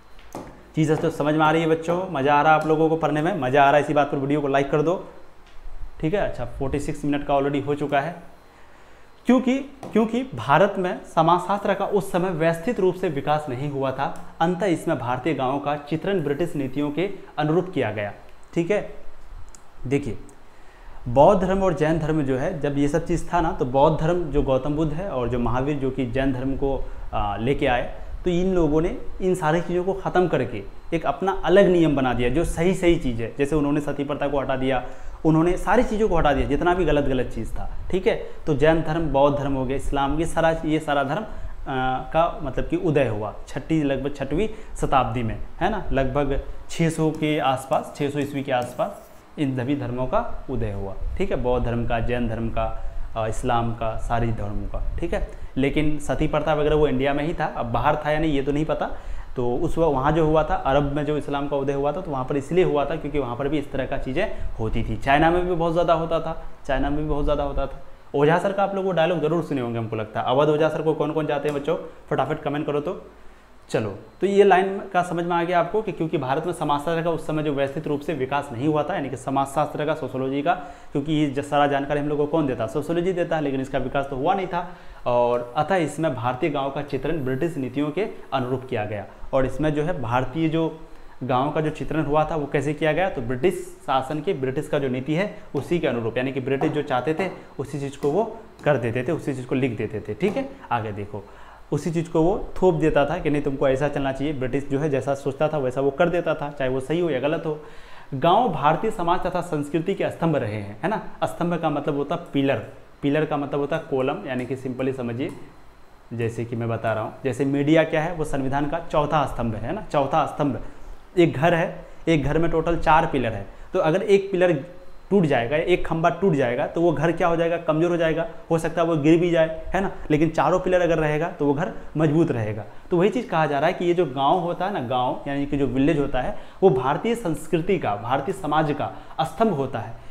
Speaker 1: चीज़ें तो समझ में आ रही है बच्चों, मज़ा आ रहा है आप लोगों को पढ़ने में, मज़ा आ रहा है, इसी बात पर वीडियो को लाइक कर दो, ठीक है। अच्छा, छियालीस मिनट का ऑलरेडी हो चुका है। क्योंकि क्योंकि भारत में समाजशास्त्र का उस समय व्यवस्थित रूप से विकास नहीं हुआ था, अंततः इसमें भारतीय गांवों का चित्रण ब्रिटिश नीतियों के अनुरूप किया गया, ठीक है। देखिए, बौद्ध धर्म और जैन धर्म जो है, जब ये सब चीज़ था ना, तो बौद्ध धर्म जो गौतम बुद्ध है और जो महावीर जो कि जैन धर्म को लेके आए, तो इन लोगों ने इन सारी चीज़ों को ख़त्म करके एक अपना अलग नियम बना दिया जो सही सही चीज़ है। जैसे उन्होंने सती प्रथा को हटा दिया, उन्होंने सारी चीज़ों को हटा दिया जितना भी गलत गलत चीज़ था, ठीक है। तो जैन धर्म, बौद्ध धर्म हो गया, इस्लाम, ये सारा ये सारा धर्म आ, का मतलब कि उदय हुआ छठी लगभग छठवीं शताब्दी में, है ना। लगभग छः सौ के आसपास, छः सौ ईस्वी के आसपास इन सभी धर्मों का उदय हुआ, ठीक है। बौद्ध धर्म का, जैन धर्म का, इस्लाम का, सारी धर्मों का, ठीक है। लेकिन सती प्रथा वगैरह वो इंडिया में ही था, अब बाहर था या नहीं ये तो नहीं पता। तो उस वक्त वहाँ जो हुआ था, अरब में जो इस्लाम का उदय हुआ था, तो वहाँ पर इसलिए हुआ था क्योंकि वहाँ पर भी इस तरह का चीज़ें होती थी। चाइना में भी बहुत ज़्यादा होता था, चाइना में भी बहुत ज़्यादा होता था। ओझा सर का आप लोग वो डायलॉग जरूर सुने होंगे, हमको लगता है। अवध ओझा सर को कौन कौन जाते हैं बच्चों, फटाफट कमेंट करो। तो चलो, तो ये लाइन का समझ में आ गया आपको कि क्योंकि भारत में समाजशास्त्र का उस समय जो व्यवस्थित रूप से विकास नहीं हुआ था, यानी कि समाजशास्त्र का, सोशोलॉजी का, क्योंकि ये सारा जानकारी हम लोग को कौन देता, सोशोलॉजी देता है, लेकिन इसका विकास तो हुआ नहीं था। और अतः इसमें भारतीय गाँव का चित्रण ब्रिटिश नीतियों के अनुरूप किया गया। और इसमें जो है भारतीय जो गाँव का जो चित्रण हुआ था वो कैसे किया गया, तो ब्रिटिश शासन के, ब्रिटिश का जो नीति है उसी के अनुरूप, यानी कि ब्रिटिश जो चाहते थे उसी चीज़ को वो कर देते थे, उसी चीज़ को लिख देते थे, ठीक है। आगे देखो, उसी चीज़ को वो थोप देता था कि नहीं तुमको ऐसा चलना चाहिए। ब्रिटिश जो है जैसा सोचता था वैसा वो कर देता था, चाहे वो सही हो या गलत हो। गांव भारतीय समाज तथा संस्कृति के स्तंभ रहे हैं, है ना। स्तंभ का मतलब होता है पिलर, पिलर का मतलब होता है कोलम, यानी कि सिंपली समझिए, जैसे कि मैं बता रहा हूँ, जैसे मीडिया क्या है, वो संविधान का चौथा स्तंभ है ना, चौथा स्तंभ। एक घर है, एक घर में टोटल चार पिलर है, तो अगर एक पिलर टूट जाएगा, एक खंबा टूट जाएगा तो वो घर क्या हो जाएगा, कमज़ोर हो जाएगा, हो सकता है वो गिर भी जाए, है ना। लेकिन चारों पिलर अगर रहेगा तो वो घर मजबूत रहेगा। तो वही चीज़ कहा जा रहा है कि ये जो गांव होता है ना, गांव यानी कि जो विलेज होता है, वो भारतीय संस्कृति का, भारतीय समाज का स्तंभ होता है,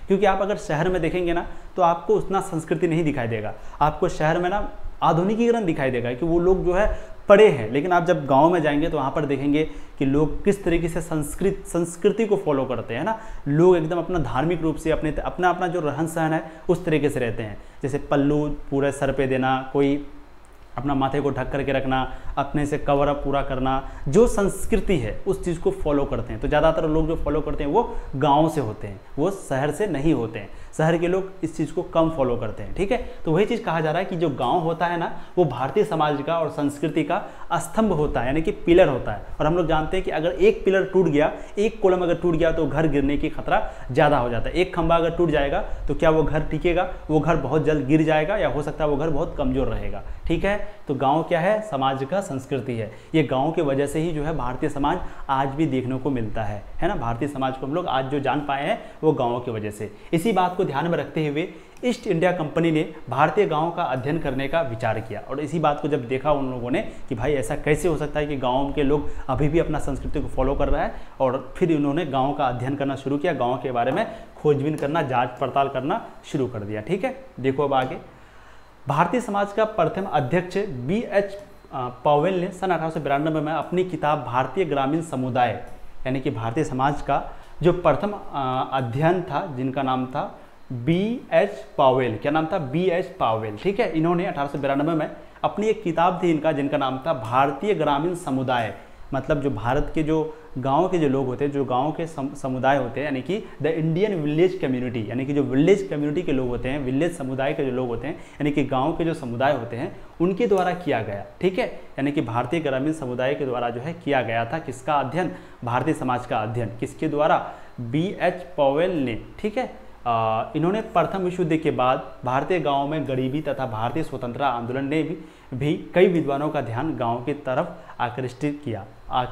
Speaker 1: क्योंकि आप अगर शहर में देखेंगे ना तो आपको उतना संस्कृति नहीं दिखाई देगा, आपको शहर में ना आधुनिकीकरण दिखाई देगा कि वो लोग जो है पढ़े हैं, लेकिन आप जब गांव में जाएंगे तो वहाँ पर देखेंगे कि लोग किस तरीके से संस्कृत संस्कृति को फॉलो करते हैं ना। लोग एकदम अपना धार्मिक रूप से अपने अपना अपना जो रहन सहन है उस तरीके से रहते हैं, जैसे पल्लू पूरे सर पे देना, कोई अपना माथे को ढक करके रखना, अपने से कवर अप पूरा करना, जो संस्कृति है उस चीज़ को फॉलो करते हैं। तो ज़्यादातर लोग जो फॉलो करते हैं वो गांव से होते हैं, वो शहर से नहीं होते हैं। शहर के लोग इस चीज़ को कम फॉलो करते हैं, ठीक है। तो वही चीज़ कहा जा रहा है कि जो गांव होता है ना वो भारतीय समाज का और संस्कृति का स्तंभ होता है, यानी कि पिलर होता है। और हम लोग जानते हैं कि अगर एक पिलर टूट गया, एक कॉलम अगर टूट गया तो घर गिरने की खतरा ज़्यादा हो जाता है। एक खंभा अगर टूट जाएगा तो क्या वो घर टिकेगा? वो घर बहुत जल्द गिर जाएगा या हो सकता है वो घर बहुत कमज़ोर रहेगा, ठीक है। तो गांव क्या है? समाज का संस्कृति है। ये गांव की वजह से ही जो है भारतीय समाज आज भी देखने को मिलता है, है ना। भारतीय समाज को हम लोग आज जो जान पाए हैं वो गांव की वजह से। इसी बात को ध्यान में रखते हुए ईस्ट इंडिया कंपनी ने भारतीय गांव का अध्ययन करने का विचार किया। और इसी बात को जब देखा उन लोगों ने कि भाई ऐसा कैसे हो सकता है कि गाँव के लोग अभी भी अपना संस्कृति को फॉलो कर रहा है, और फिर उन्होंने गाँव का अध्ययन करना शुरू किया, गाँव के बारे में खोजबीन करना, जाँच पड़ताल करना शुरू कर दिया, ठीक है। देखो अब आगे, भारतीय समाज का प्रथम अध्यक्ष बी एच पॉवेल ने सन अठारह सौ बिरानवे में अपनी किताब भारतीय ग्रामीण समुदाय, यानी कि भारतीय समाज का जो प्रथम अध्ययन था, जिनका नाम था बी एच पॉवेल, क्या नाम था? बी एच पॉवेल, ठीक है। इन्होंने अठारह सौ बिरानवे में अपनी एक किताब थी इनका जिनका नाम था भारतीय ग्रामीण समुदाय, मतलब जो भारत के जो गांव के जो लोग होते हैं, जो गांव के समुदाय होते हैं, यानी कि द इंडियन विलेज कम्युनिटी, यानी कि जो विलेज कम्युनिटी के लोग होते हैं, विलेज समुदाय के जो लोग होते हैं, यानी कि गांव के जो समुदाय होते हैं उनके द्वारा किया गया, ठीक है। यानी कि भारतीय ग्रामीण समुदाय के द्वारा जो है किया गया था किसका अध्ययन? भारतीय समाज का अध्ययन। किसके द्वारा? बी एच पॉवेल ने, ठीक है। आ, इन्होंने प्रथम विश्व युद्ध के बाद भारतीय गाँव में गरीबी तथा भारतीय स्वतंत्रता आंदोलन ने भी, भी कई विद्वानों का ध्यान गाँव की तरफ आकर्षित किया।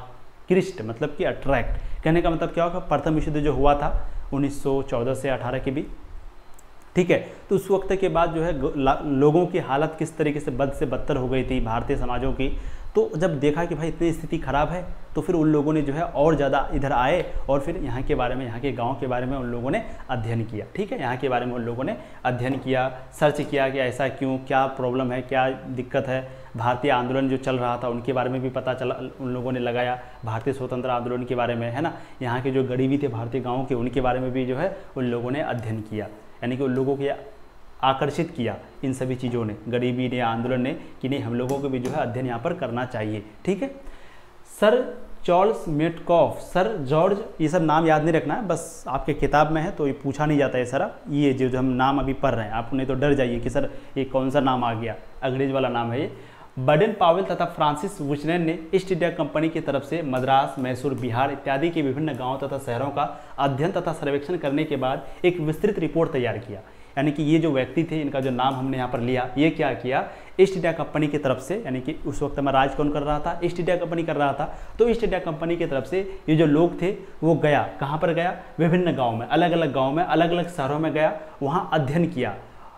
Speaker 1: आकृष्ट मतलब कि अट्रैक्ट, कहने का मतलब क्या होगा? प्रथम विश्व युद्ध जो हुआ था उन्नीस सौ चौदह से अठारह के बीच, ठीक है। तो उस वक्त के बाद जो है लोगों की हालत किस तरीके से बद से बदतर हो गई थी भारतीय समाजों की। तो जब देखा कि भाई इतनी स्थिति खराब है तो फिर उन लोगों ने जो है और ज़्यादा इधर आए और फिर यहाँ के बारे में, यहाँ के गांव के बारे में उन लोगों ने अध्ययन किया, ठीक है। यहाँ के बारे में उन लोगों ने अध्ययन किया, सर्च किया कि ऐसा क्यों, क्या प्रॉब्लम है, क्या दिक्कत है। भारतीय आंदोलन जो चल रहा था उनके बारे में भी पता चला, उन लोगों ने लगाया, भारतीय स्वतंत्रता आंदोलन के बारे में, है ना। यहाँ के जो गरीबी थे भारतीय गाँव के, उनके बारे में भी जो है उन लोगों ने अध्ययन किया, यानी कि उन लोगों के आकर्षित किया इन सभी चीज़ों ने, गरीबी ने, आंदोलन ने, कि नहीं हम लोगों को भी जो है अध्ययन यहाँ पर करना चाहिए, ठीक है। Sir Charles Metcalfe, sir George, ये सब नाम याद नहीं रखना है, बस आपके किताब में है तो ये पूछा नहीं जाता है सारा। ये जो जो हम नाम अभी पढ़ रहे हैं आप नहीं तो डर जाइए कि सर ये कौन सा नाम आ गया, अंग्रेज वाला नाम है ये। बर्डन पावेल तथा फ्रांसिस वुचनेन ने ईस्ट इंडिया कंपनी की तरफ से मद्रास, मैसूर, बिहार इत्यादि के विभिन्न गाँव तथा शहरों का अध्ययन तथा सर्वेक्षण करने के बाद एक विस्तृत रिपोर्ट तैयार किया। यानी कि ये जो व्यक्ति थे, इनका जो नाम हमने यहाँ पर लिया, ये क्या किया? ईस्ट इंडिया कंपनी की तरफ से, यानी कि उस वक्त में राज कौन कर रहा था? ईस्ट इंडिया कंपनी कर रहा था। तो ईस्ट इंडिया कंपनी की तरफ से ये जो लोग थे वो गया, कहाँ पर गया? विभिन्न गाँव में, अलग अलग गाँव में, अलग अलग शहरों में गया, वहाँ अध्ययन किया।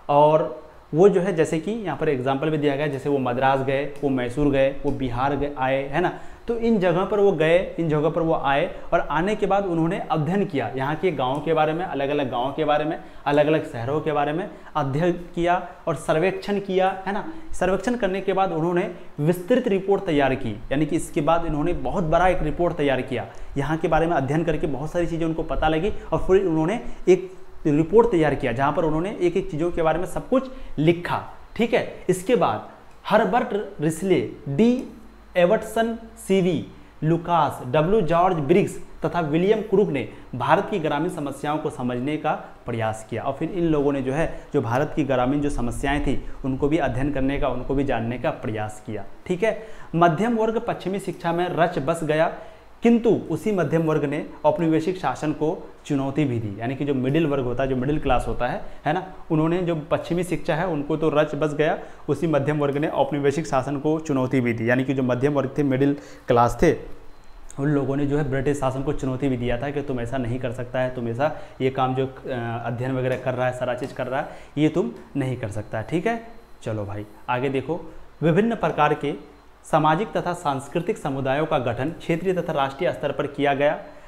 Speaker 1: और वो जो है जैसे कि यहाँ पर एग्जाम्पल भी दिया गया, जैसे वो मद्रास गए, वो मैसूर गए, वो बिहार गए आए, है ना। तो इन जगह पर वो गए, इन जगह पर वो आए और आने के बाद उन्होंने अध्ययन किया, यहाँ के गाँव के बारे में, अलग अलग गाँव के बारे में, अलग अलग शहरों के बारे में अध्ययन किया और सर्वेक्षण किया, है ना। सर्वेक्षण करने के बाद उन्होंने विस्तृत रिपोर्ट तैयार की, यानी कि इसके बाद इन्होंने बहुत बड़ा एक रिपोर्ट तैयार किया। यहाँ के बारे में अध्ययन करके बहुत सारी चीज़ें उनको पता लगी और फिर उन्होंने एक रिपोर्ट तैयार किया जहाँ पर उन्होंने एक एक चीज़ों के बारे में सब कुछ लिखा, ठीक है। इसके बाद Herbert Risley, D Evertson, CV Lucas, W George Briggs तथा विलियम क्रूक ने भारत की ग्रामीण समस्याओं को समझने का प्रयास किया। और फिर इन लोगों ने जो है जो भारत की ग्रामीण जो समस्याएं थी उनको भी अध्ययन करने का, उनको भी जानने का प्रयास किया, ठीक है। मध्यम वर्ग पश्चिमी शिक्षा में रच बस गया, किंतु उसी मध्यम वर्ग ने औपनिवेशिक शासन को चुनौती भी दी, यानी कि जो मिडिल वर्ग होता है, जो मिडिल क्लास होता है है ना, उन्होंने जो पश्चिमी शिक्षा है उनको तो रच बस गया, उसी मध्यम वर्ग ने औपनिवेशिक शासन को चुनौती भी दी। यानी कि जो मध्यम वर्ग थे, मिडिल क्लास थे, उन लोगों ने जो है ब्रिटिश शासन को चुनौती भी दिया था कि तुम ऐसा नहीं कर सकता है, तुम ऐसा ये काम जो अध्ययन वगैरह कर रहा है, सारा चीज़ कर रहा है, ये तुम नहीं कर सकता है, ठीक है। चलो भाई आगे देखो, विभिन्न प्रकार के सामाजिक तथा सांस्कृतिक समुदायों का गठन क्षेत्रीय तथा राष्ट्रीय स्तर पर किया गया।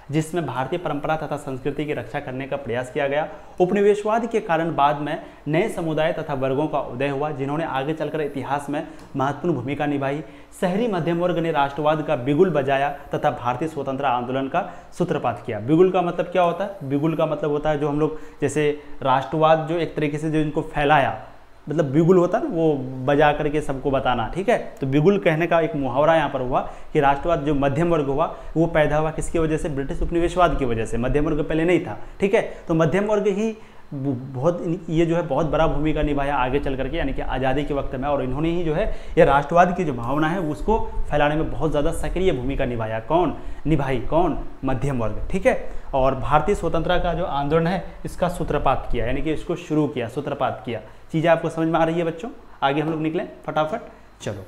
Speaker 1: जिसमें भारतीय परंपरा तथा संस्कृति की रक्षा करने का प्रयास किया गया। उपनिवेशवाद के कारण बाद में नए समुदाय तथा वर्गों का उदय हुआ, जिन्होंने आगे चलकर इतिहास में महत्वपूर्ण भूमिका निभाई। शहरी मध्यम वर्ग ने राष्ट्रवाद का बिगुल बजाया तथा भारतीय स्वतंत्रता आंदोलन का सूत्रपात किया। बिगुल का मतलब क्या होता है? बिगुल का मतलब होता है जो हम लोग जैसे राष्ट्रवाद जो एक तरीके से जो इनको फैलाया, मतलब बिगुल होता है ना, वो बजा करके सबको बताना, ठीक है। तो बिगुल कहने का एक मुहावरा यहाँ पर हुआ कि राष्ट्रवाद जो मध्यम वर्ग हुआ वो पैदा हुआ किसकी वजह से? ब्रिटिश उपनिवेशवाद की वजह से। मध्यम वर्ग पहले नहीं था, ठीक है। तो मध्यम वर्ग ही बहुत ये जो है बहुत बड़ा भूमिका निभाया आगे चल करके, यानी कि आज़ादी के वक्त में, और इन्होंने ही जो है ये राष्ट्रवाद की जो भावना है उसको फैलाने में बहुत ज़्यादा सक्रिय भूमिका निभाया। कौन निभाई? कौन? मध्यम वर्ग, ठीक है। और भारतीय स्वतंत्रता का जो आंदोलन है इसका सूत्रपात किया, यानी कि इसको शुरू किया, सूत्रपात किया। चीज़ें आपको समझ में आ रही है बच्चों? आगे हम लोग निकलें फटाफट। चलो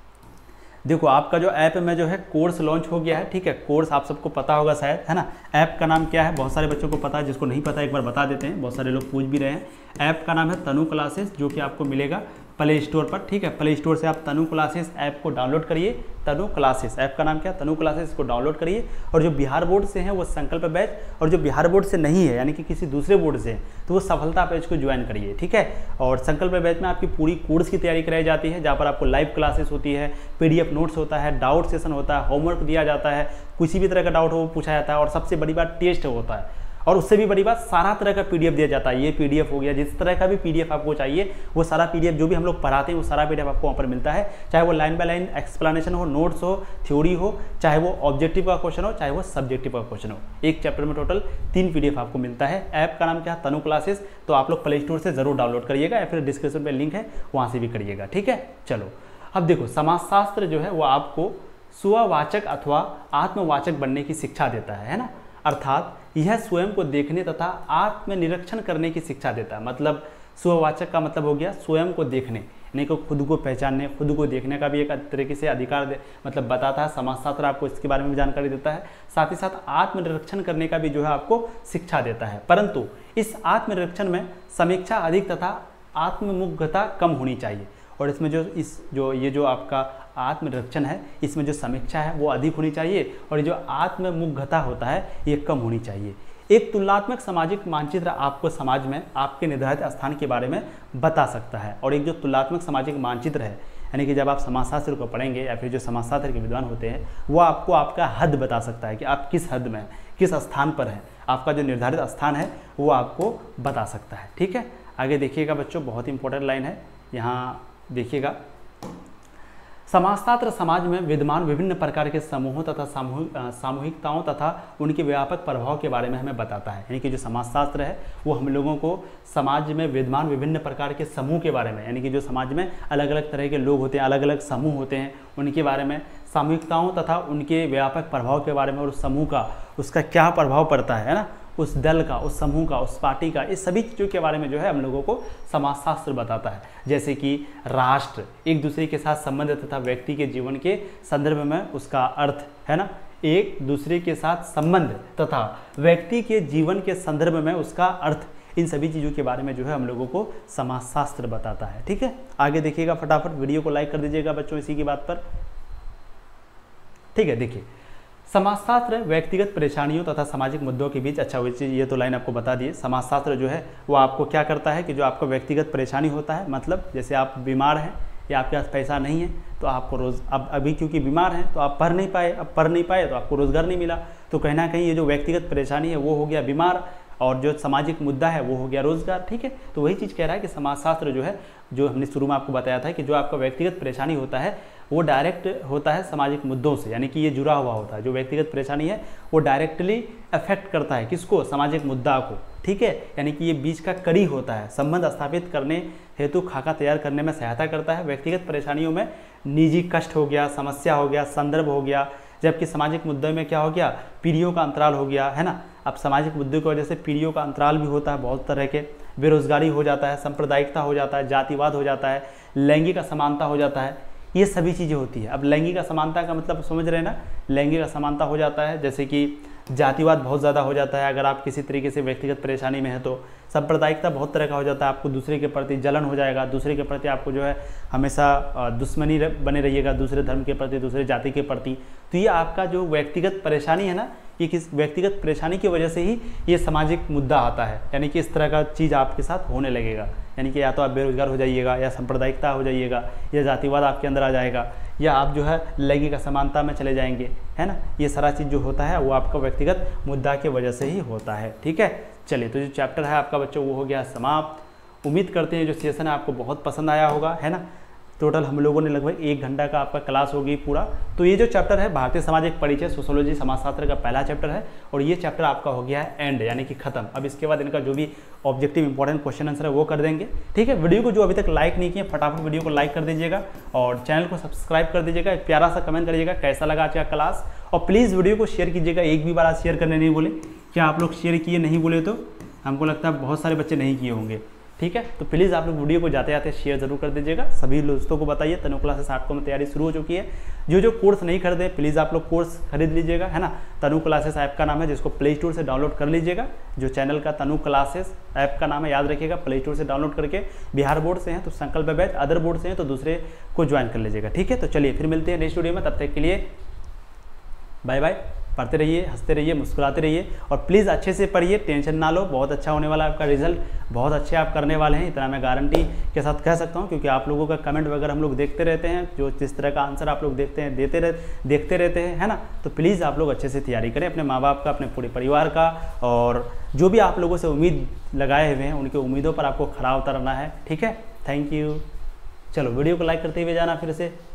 Speaker 1: देखो, आपका जो ऐप में जो है कोर्स लॉन्च हो गया है, ठीक है। कोर्स आप सबको पता होगा शायद, है ना। ऐप का नाम क्या है? बहुत सारे बच्चों को पता है, जिसको नहीं पता एक बार बता देते हैं, बहुत सारे लोग पूछ भी रहे हैं। ऐप का नाम है तनु क्लासेस, जो कि आपको मिलेगा प्ले स्टोर पर, ठीक है। प्ले स्टोर से आप तनु क्लासेस ऐप को डाउनलोड करिए। तनु क्लासेस ऐप का नाम क्या है? तनु क्लासेस को डाउनलोड करिए। और जो बिहार बोर्ड से हैं वो संकल्प बैच, और जो बिहार बोर्ड से नहीं है यानी कि किसी दूसरे बोर्ड से हैं तो वो सफलता बैच को ज्वाइन करिए, ठीक है। और संकल्प बैच में आपकी पूरी कोर्स की तैयारी कराई जाती है, जहाँ पर आपको लाइव क्लासेस होती है, पीडीएफ नोट्स होता है, डाउट सेशन होता है, होमवर्क दिया जाता है, किसी भी तरह का डाउट हो वो पूछा जाता है, और सबसे बड़ी बात टेस्ट होता है। और उससे भी बड़ी बात सारा तरह का पीडीएफ दिया जाता है। ये पीडीएफ हो गया, जिस तरह का भी पीडीएफ आपको चाहिए वो सारा पीडीएफ जो भी हम लोग पढ़ाते हैं वो सारा पीडीएफ आपको वहाँ पर मिलता है। चाहे वो लाइन बाय लाइन एक्सप्लेनेशन हो, नोट्स हो, थ्योरी हो, चाहे वो ऑब्जेक्टिव का क्वेश्चन हो, चाहे वो सब्जेक्टिव का क्वेश्चन हो। एक चैप्टर में टोटल तीन पीडीएफ आपको मिलता है। ऐप का नाम क्या है? तनु क्लासेस। तो आप लोग प्ले स्टोर से जरूर डाउनलोड करिएगा, या फिर डिस्क्रिप्शन में लिंक है वहाँ से भी करिएगा, ठीक है। चलो अब देखो, समाजशास्त्र जो है वो आपको स्ववाचक अथवा आत्मवाचक बनने की शिक्षा देता है, है ना। अर्थात यह स्वयं को देखने तथा आत्मनिरीक्षण करने की शिक्षा देता है। मतलब स्ववाचक का मतलब हो गया स्वयं को देखने, यानी कि खुद को पहचानने, खुद को देखने का भी एक तरीके से अधिकार दे, मतलब बताता है। समाजशास्त्र आपको इसके बारे में भी जानकारी देता है, साथ ही साथ आत्मनिरीक्षण करने का भी जो है आपको शिक्षा देता है। परंतु इस आत्मनिरीक्षण में समीक्षा अधिक तथा आत्ममुग्धता कम होनी चाहिए। और इसमें जो इस जो ये जो आपका आत्मनिरीक्षण है इसमें जो समीक्षा है वो अधिक होनी चाहिए, और ये जो आत्ममुग्धता होता है ये कम होनी चाहिए। एक तुलनात्मक सामाजिक मानचित्र आपको समाज में आपके निर्धारित स्थान के बारे में बता सकता है। और एक जो तुलनात्मक सामाजिक मानचित्र है, यानी कि जब आप समाजशास्त्र को पढ़ेंगे या फिर जो समाजशास्त्र के विद्वान होते हैं वो आपको आपका हद बता सकता है कि आप किस हद में हैं, किस स्थान पर हैं। आपका जो निर्धारित स्थान है वो आपको बता सकता है, ठीक है। आगे देखिएगा बच्चों, बहुत इंपॉर्टेंट लाइन है, यहाँ देखिएगा। समाजशास्त्र समाज में विद्यमान विभिन्न प्रकार के समूहों तथा सामूहिक सामूहिकताओं तथा उनके व्यापक प्रभाव के बारे में हमें बताता है। यानी कि जो समाजशास्त्र है वो हम लोगों को समाज में विद्यमान विभिन्न प्रकार के समूह के बारे में, यानी कि जो समाज में अलग अलग तरह के लोग होते हैं, अलग अलग समूह होते हैं, उनके बारे में, सामूहिकताओं तथा उनके व्यापक प्रभाव के बारे में, और उस समूह का उसका क्या प्रभाव पड़ता है ना, उस दल का, उस समूह का, उस पार्टी का, इस सभी चीज़ों के बारे में जो है हम लोगों को समाजशास्त्र बताता है। जैसे कि राष्ट्र, एक दूसरे के साथ संबंध तथा व्यक्ति के जीवन के संदर्भ में उसका अर्थ, है ना। एक दूसरे के साथ संबंध तथा व्यक्ति के जीवन के संदर्भ में उसका अर्थ, इन सभी चीज़ों के बारे में जो है हम लोगों को समाजशास्त्र बताता है, ठीक है। आगे देखिएगा फटाफट, वीडियो को लाइक कर दीजिएगा बच्चों इसी की बात पर, ठीक है। देखिए, समाजशास्त्र व्यक्तिगत परेशानियों तथा सामाजिक मुद्दों के बीच, अच्छा वैसे ये तो लाइन आपको बता दिए। समाजशास्त्र जो है वो आपको क्या करता है कि जो आपका व्यक्तिगत परेशानी होता है, मतलब जैसे आप बीमार हैं या आपके पास पैसा नहीं है तो आपको रोज़, अब अभी क्योंकि बीमार हैं तो आप पढ़ नहीं पाए, अब पढ़ नहीं पाए तो आपको रोज़गार नहीं मिला, तो कहीं ना कहीं ये जो व्यक्तिगत परेशानी है वो हो गया बीमार, और जो सामाजिक मुद्दा है वो हो गया रोजगार, ठीक है। तो वही चीज़ कह रहा है कि समाजशास्त्र जो है, जो हमने शुरू में आपको बताया था कि जो आपका व्यक्तिगत परेशानी होता है वो डायरेक्ट होता है सामाजिक मुद्दों से, यानी कि ये जुड़ा हुआ होता है। जो व्यक्तिगत परेशानी है वो डायरेक्टली अफेक्ट करता है किसको? सामाजिक मुद्दा को, ठीक है। यानी कि ये बीच का कड़ी होता है, संबंध स्थापित करने हेतु खाका तैयार करने में सहायता करता है। व्यक्तिगत परेशानियों में निजी कष्ट हो गया, समस्या हो गया, संदर्भ हो गया, जबकि सामाजिक मुद्दे में क्या हो गया? पीढ़ियों का अंतराल हो गया, है ना। अब सामाजिक मुद्दे की वजह से पीढ़ियों का अंतराल भी होता है बहुत तरह के, बेरोजगारी हो जाता है, सांप्रदायिकता हो जाता है, जातिवाद हो जाता है, लैंगिक असमानता हो जाता है, ये सभी चीज़ें होती है। अब लैंगिक असमानता का मतलब समझ रहे हैं ना, लैंगिक असमानता हो जाता है, जैसे कि जातिवाद बहुत ज़्यादा हो जाता है अगर आप किसी तरीके से व्यक्तिगत परेशानी में है तो। सांप्रदायिकता बहुत तरह का हो जाता है, आपको दूसरे के प्रति जलन हो जाएगा, दूसरे के प्रति आपको जो है हमेशा दुश्मनी बने रहिएगा, दूसरे धर्म के प्रति, दूसरे जाति के प्रति। तो ये आपका जो व्यक्तिगत परेशानी है ना, कि किस व्यक्तिगत परेशानी की वजह से ही ये सामाजिक मुद्दा आता है, यानी कि इस तरह का चीज़ आपके साथ होने लगेगा, यानी कि या तो आप बेरोजगार हो जाइएगा, या सांप्रदायिकता हो जाइएगा, या जातिवाद आपके अंदर आ जाएगा, या आप जो है लैंगिक असमानता में चले जाएंगे, है ना। ये सारा चीज़ जो होता है वो आपका व्यक्तिगत मुद्दा की वजह से ही होता है, ठीक है। चलिए, तो जो चैप्टर है आपका बच्चों वो हो गया समाप्त। उम्मीद करते हैं जो सेशन है आपको बहुत पसंद आया होगा, है ना। टोटल हम लोगों ने लगभग एक घंटा का आपका क्लास होगी पूरा। तो ये जो चैप्टर है भारतीय सामाजिक परिचय सोशियोलॉजी समाजशास्त्र का पहला चैप्टर है, और ये चैप्टर आपका हो गया है एंड, यानी कि खत्म। अब इसके बाद इनका जो भी ऑब्जेक्टिव इंपॉर्टेंट क्वेश्चन आंसर है वो कर देंगे, ठीक है। वीडियो को जो अभी तक लाइक नहीं किया फटाफट वीडियो को लाइक कर दीजिएगा, और चैनल को सब्सक्राइब कर दीजिएगा, एक प्यारा सा कमेंट करिएगा कैसा लगा आज का क्लास, और प्लीज़ वीडियो को शेयर कीजिएगा। एक भी बार आज शेयर करने नहीं बोले, क्या आप लोग शेयर किए नहीं बोले तो हमको लगता है बहुत सारे बच्चे नहीं किए होंगे, ठीक है। तो प्लीज़ आप लोग वीडियो को जाते जाते शेयर जरूर कर दीजिएगा। सभी दोस्तों को बताइए तनु क्लासेस आठ को में तैयारी शुरू हो चुकी है। जो जो कोर्स नहीं खरीदे प्लीज़ आप लोग कोर्स खरीद लीजिएगा, है ना। तनु क्लासेस ऐप का नाम है, जिसको प्ले स्टोर से डाउनलोड कर लीजिएगा। जो चैनल का तनु क्लासेस ऐप का नाम है, याद रखिएगा, प्ले स्टोर से डाउनलोड करके बिहार बोर्ड से हैं तो संकल्प बैच, अदर बोर्ड से हैं तो दूसरे को ज्वाइन कर लीजिएगा, ठीक है। तो चलिए फिर मिलते हैं नेक्स्ट वीडियो में, तब तक के लिए बाय बाय। पढ़ते रहिए, हंसते रहिए, मुस्कुराते रहिए, और प्लीज़ अच्छे से पढ़िए, टेंशन ना लो, बहुत अच्छा होने वाला है आपका रिजल्ट, बहुत अच्छे आप करने वाले हैं, इतना मैं गारंटी के साथ कह सकता हूं, क्योंकि आप लोगों का कमेंट वगैरह हम लोग देखते रहते हैं, जो जिस तरह का आंसर आप लोग देखते हैं देते रह देखते रहते हैं, है ना। तो प्लीज़ आप लोग अच्छे से तैयारी करें, अपने माँ बाप का, अपने पूरे परिवार का, और जो भी आप लोगों से उम्मीद लगाए हुए हैं उनकी उम्मीदों पर आपको खरा उतरना है, ठीक है। Thank you. चलो वीडियो को लाइक करते हुए जाना फिर से।